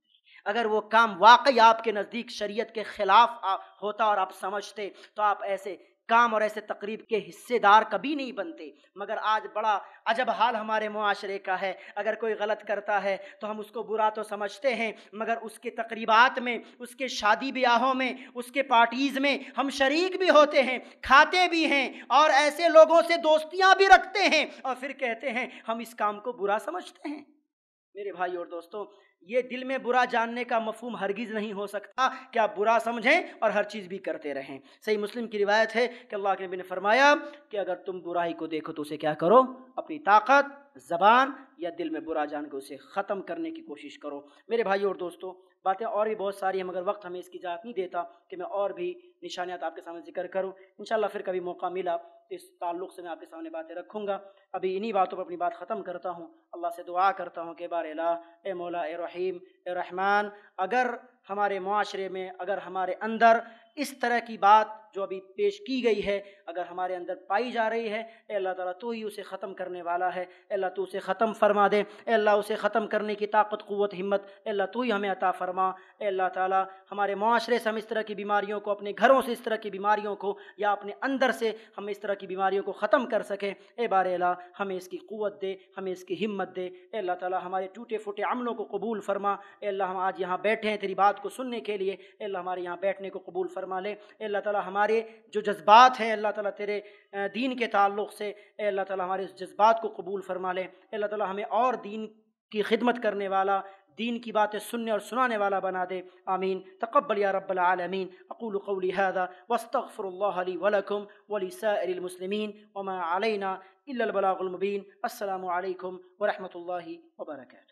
اگر وہ کام واقعی آپ کے نزدیک شریعت کے خلاف ہوتا اور آپ سمجھتے تو آپ ایسے کام اور ایسے تقریب کے حصے دار کبھی نہیں بنتے. مگر آج بڑا عجب حال ہمارے معاشرے کا ہے. اگر کوئی غلط کرتا ہے تو ہم اس کو برا تو سمجھتے ہیں، مگر اس کے تقریبات میں، اس کے شادی بیاہوں میں، اس کے پارٹیز میں ہم شریک بھی ہوتے ہیں، کھاتے بھی ہیں، اور ایسے لوگوں سے دوستیاں بھی رکھتے ہیں، اور پھر کہتے ہیں ہم اس کام کو برا سمجھتے ہیں. میرے بھائی اور دوستوں، یہ دل میں برا جاننے کا مفہوم ہرگز نہیں ہو سکتا کہ آپ برا سمجھیں اور ہر چیز بھی کرتے رہیں. صحیح مسلم کی روایت ہے کہ اللہ کے نبی نے فرمایا کہ اگر تم برائی کو دیکھو تو اسے کیا کرو؟ اپنی طاقت، زبان یا دل میں برا جان کے اسے ختم کرنے کی کوشش کرو. میرے بھائی اور دوستوں، باتیں اور بھی بہت ساری ہیں، مگر وقت ہمیں اس کی اجازت نہیں دیتا کہ میں اور بھی نشانیات آپ کے سامنے ذکر کروں. انشاءاللہ پھر کبھی موقع ملا تو اس تعلق سے میں آپ کے سامنے باتیں رکھوں گا. ابھی انہی باتوں پر اپنی بات ختم کرتا ہوں. اللہ سے دعا کرتا ہوں کہ بار الہ، اے مولا، اے رحیم، اے رحمان، اگر ہمارے معاشرے میں، اگر ہمارے اندر اس طرح کی بات جو ابھی پیش کی گئی ہے اگر ہمارے اندر پائی جا رہی ہے، اے اللہ تعالیٰ تو ہی اسے ختم کرنے والا ہے. اے اللہ تو اسے ختم فرما دے. اے اللہ اسے ختم کرنے کی طاقت، قوت، ہمت اے اللہ تو ہی ہمیں عطا فرما. اے اللہ تعالیٰ ہمارے معاشرے سے ہم اس طرح کی بیماریوں کو، اپنے گھروں سے اس طرح کی بیماریوں کو، یا اپنے اندر سے ہم اس طرح کی بیماریوں کو ختم کر سکیں. اے بار الہ ہمیں اس کی قوت دے، ہمیں اس کی ہمت دے. اے اللہ تعالیٰ ہمارے ٹوٹے پھوٹے عملوں کو قبول فرما. اے اللہ ہم آج یہاں بیٹھے ہیں تیری بات کو سننے کے لیے، اے اللہ ہمارے یہاں بیٹھنے کو قبول فرما لے. اے اللہ تعالیٰ ہمارے جو جذبات ہیں اللہ تعالیٰ تیرے دین کے تعلق سے، اے اللہ تعالیٰ ہمارے اس جذبات کو قبول فرما لے. اے اللہ تعالیٰ ہمیں اور دین کی خدمت کرنے والا، دین کی باتیں سننے اور سنانے والا بنا دے. آمین. تقبل یا رب العالمین. اقول قولی هذا واستغفر الله لي ولكم ولسائر المسلمين وما علينا الا البلاغ المبين. السلام علیکم ورحمۃ اللہ وبرکاتہ.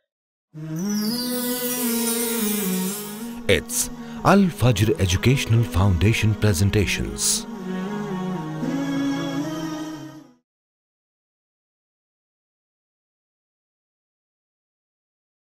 It's Al Fajr Educational Foundation presentations.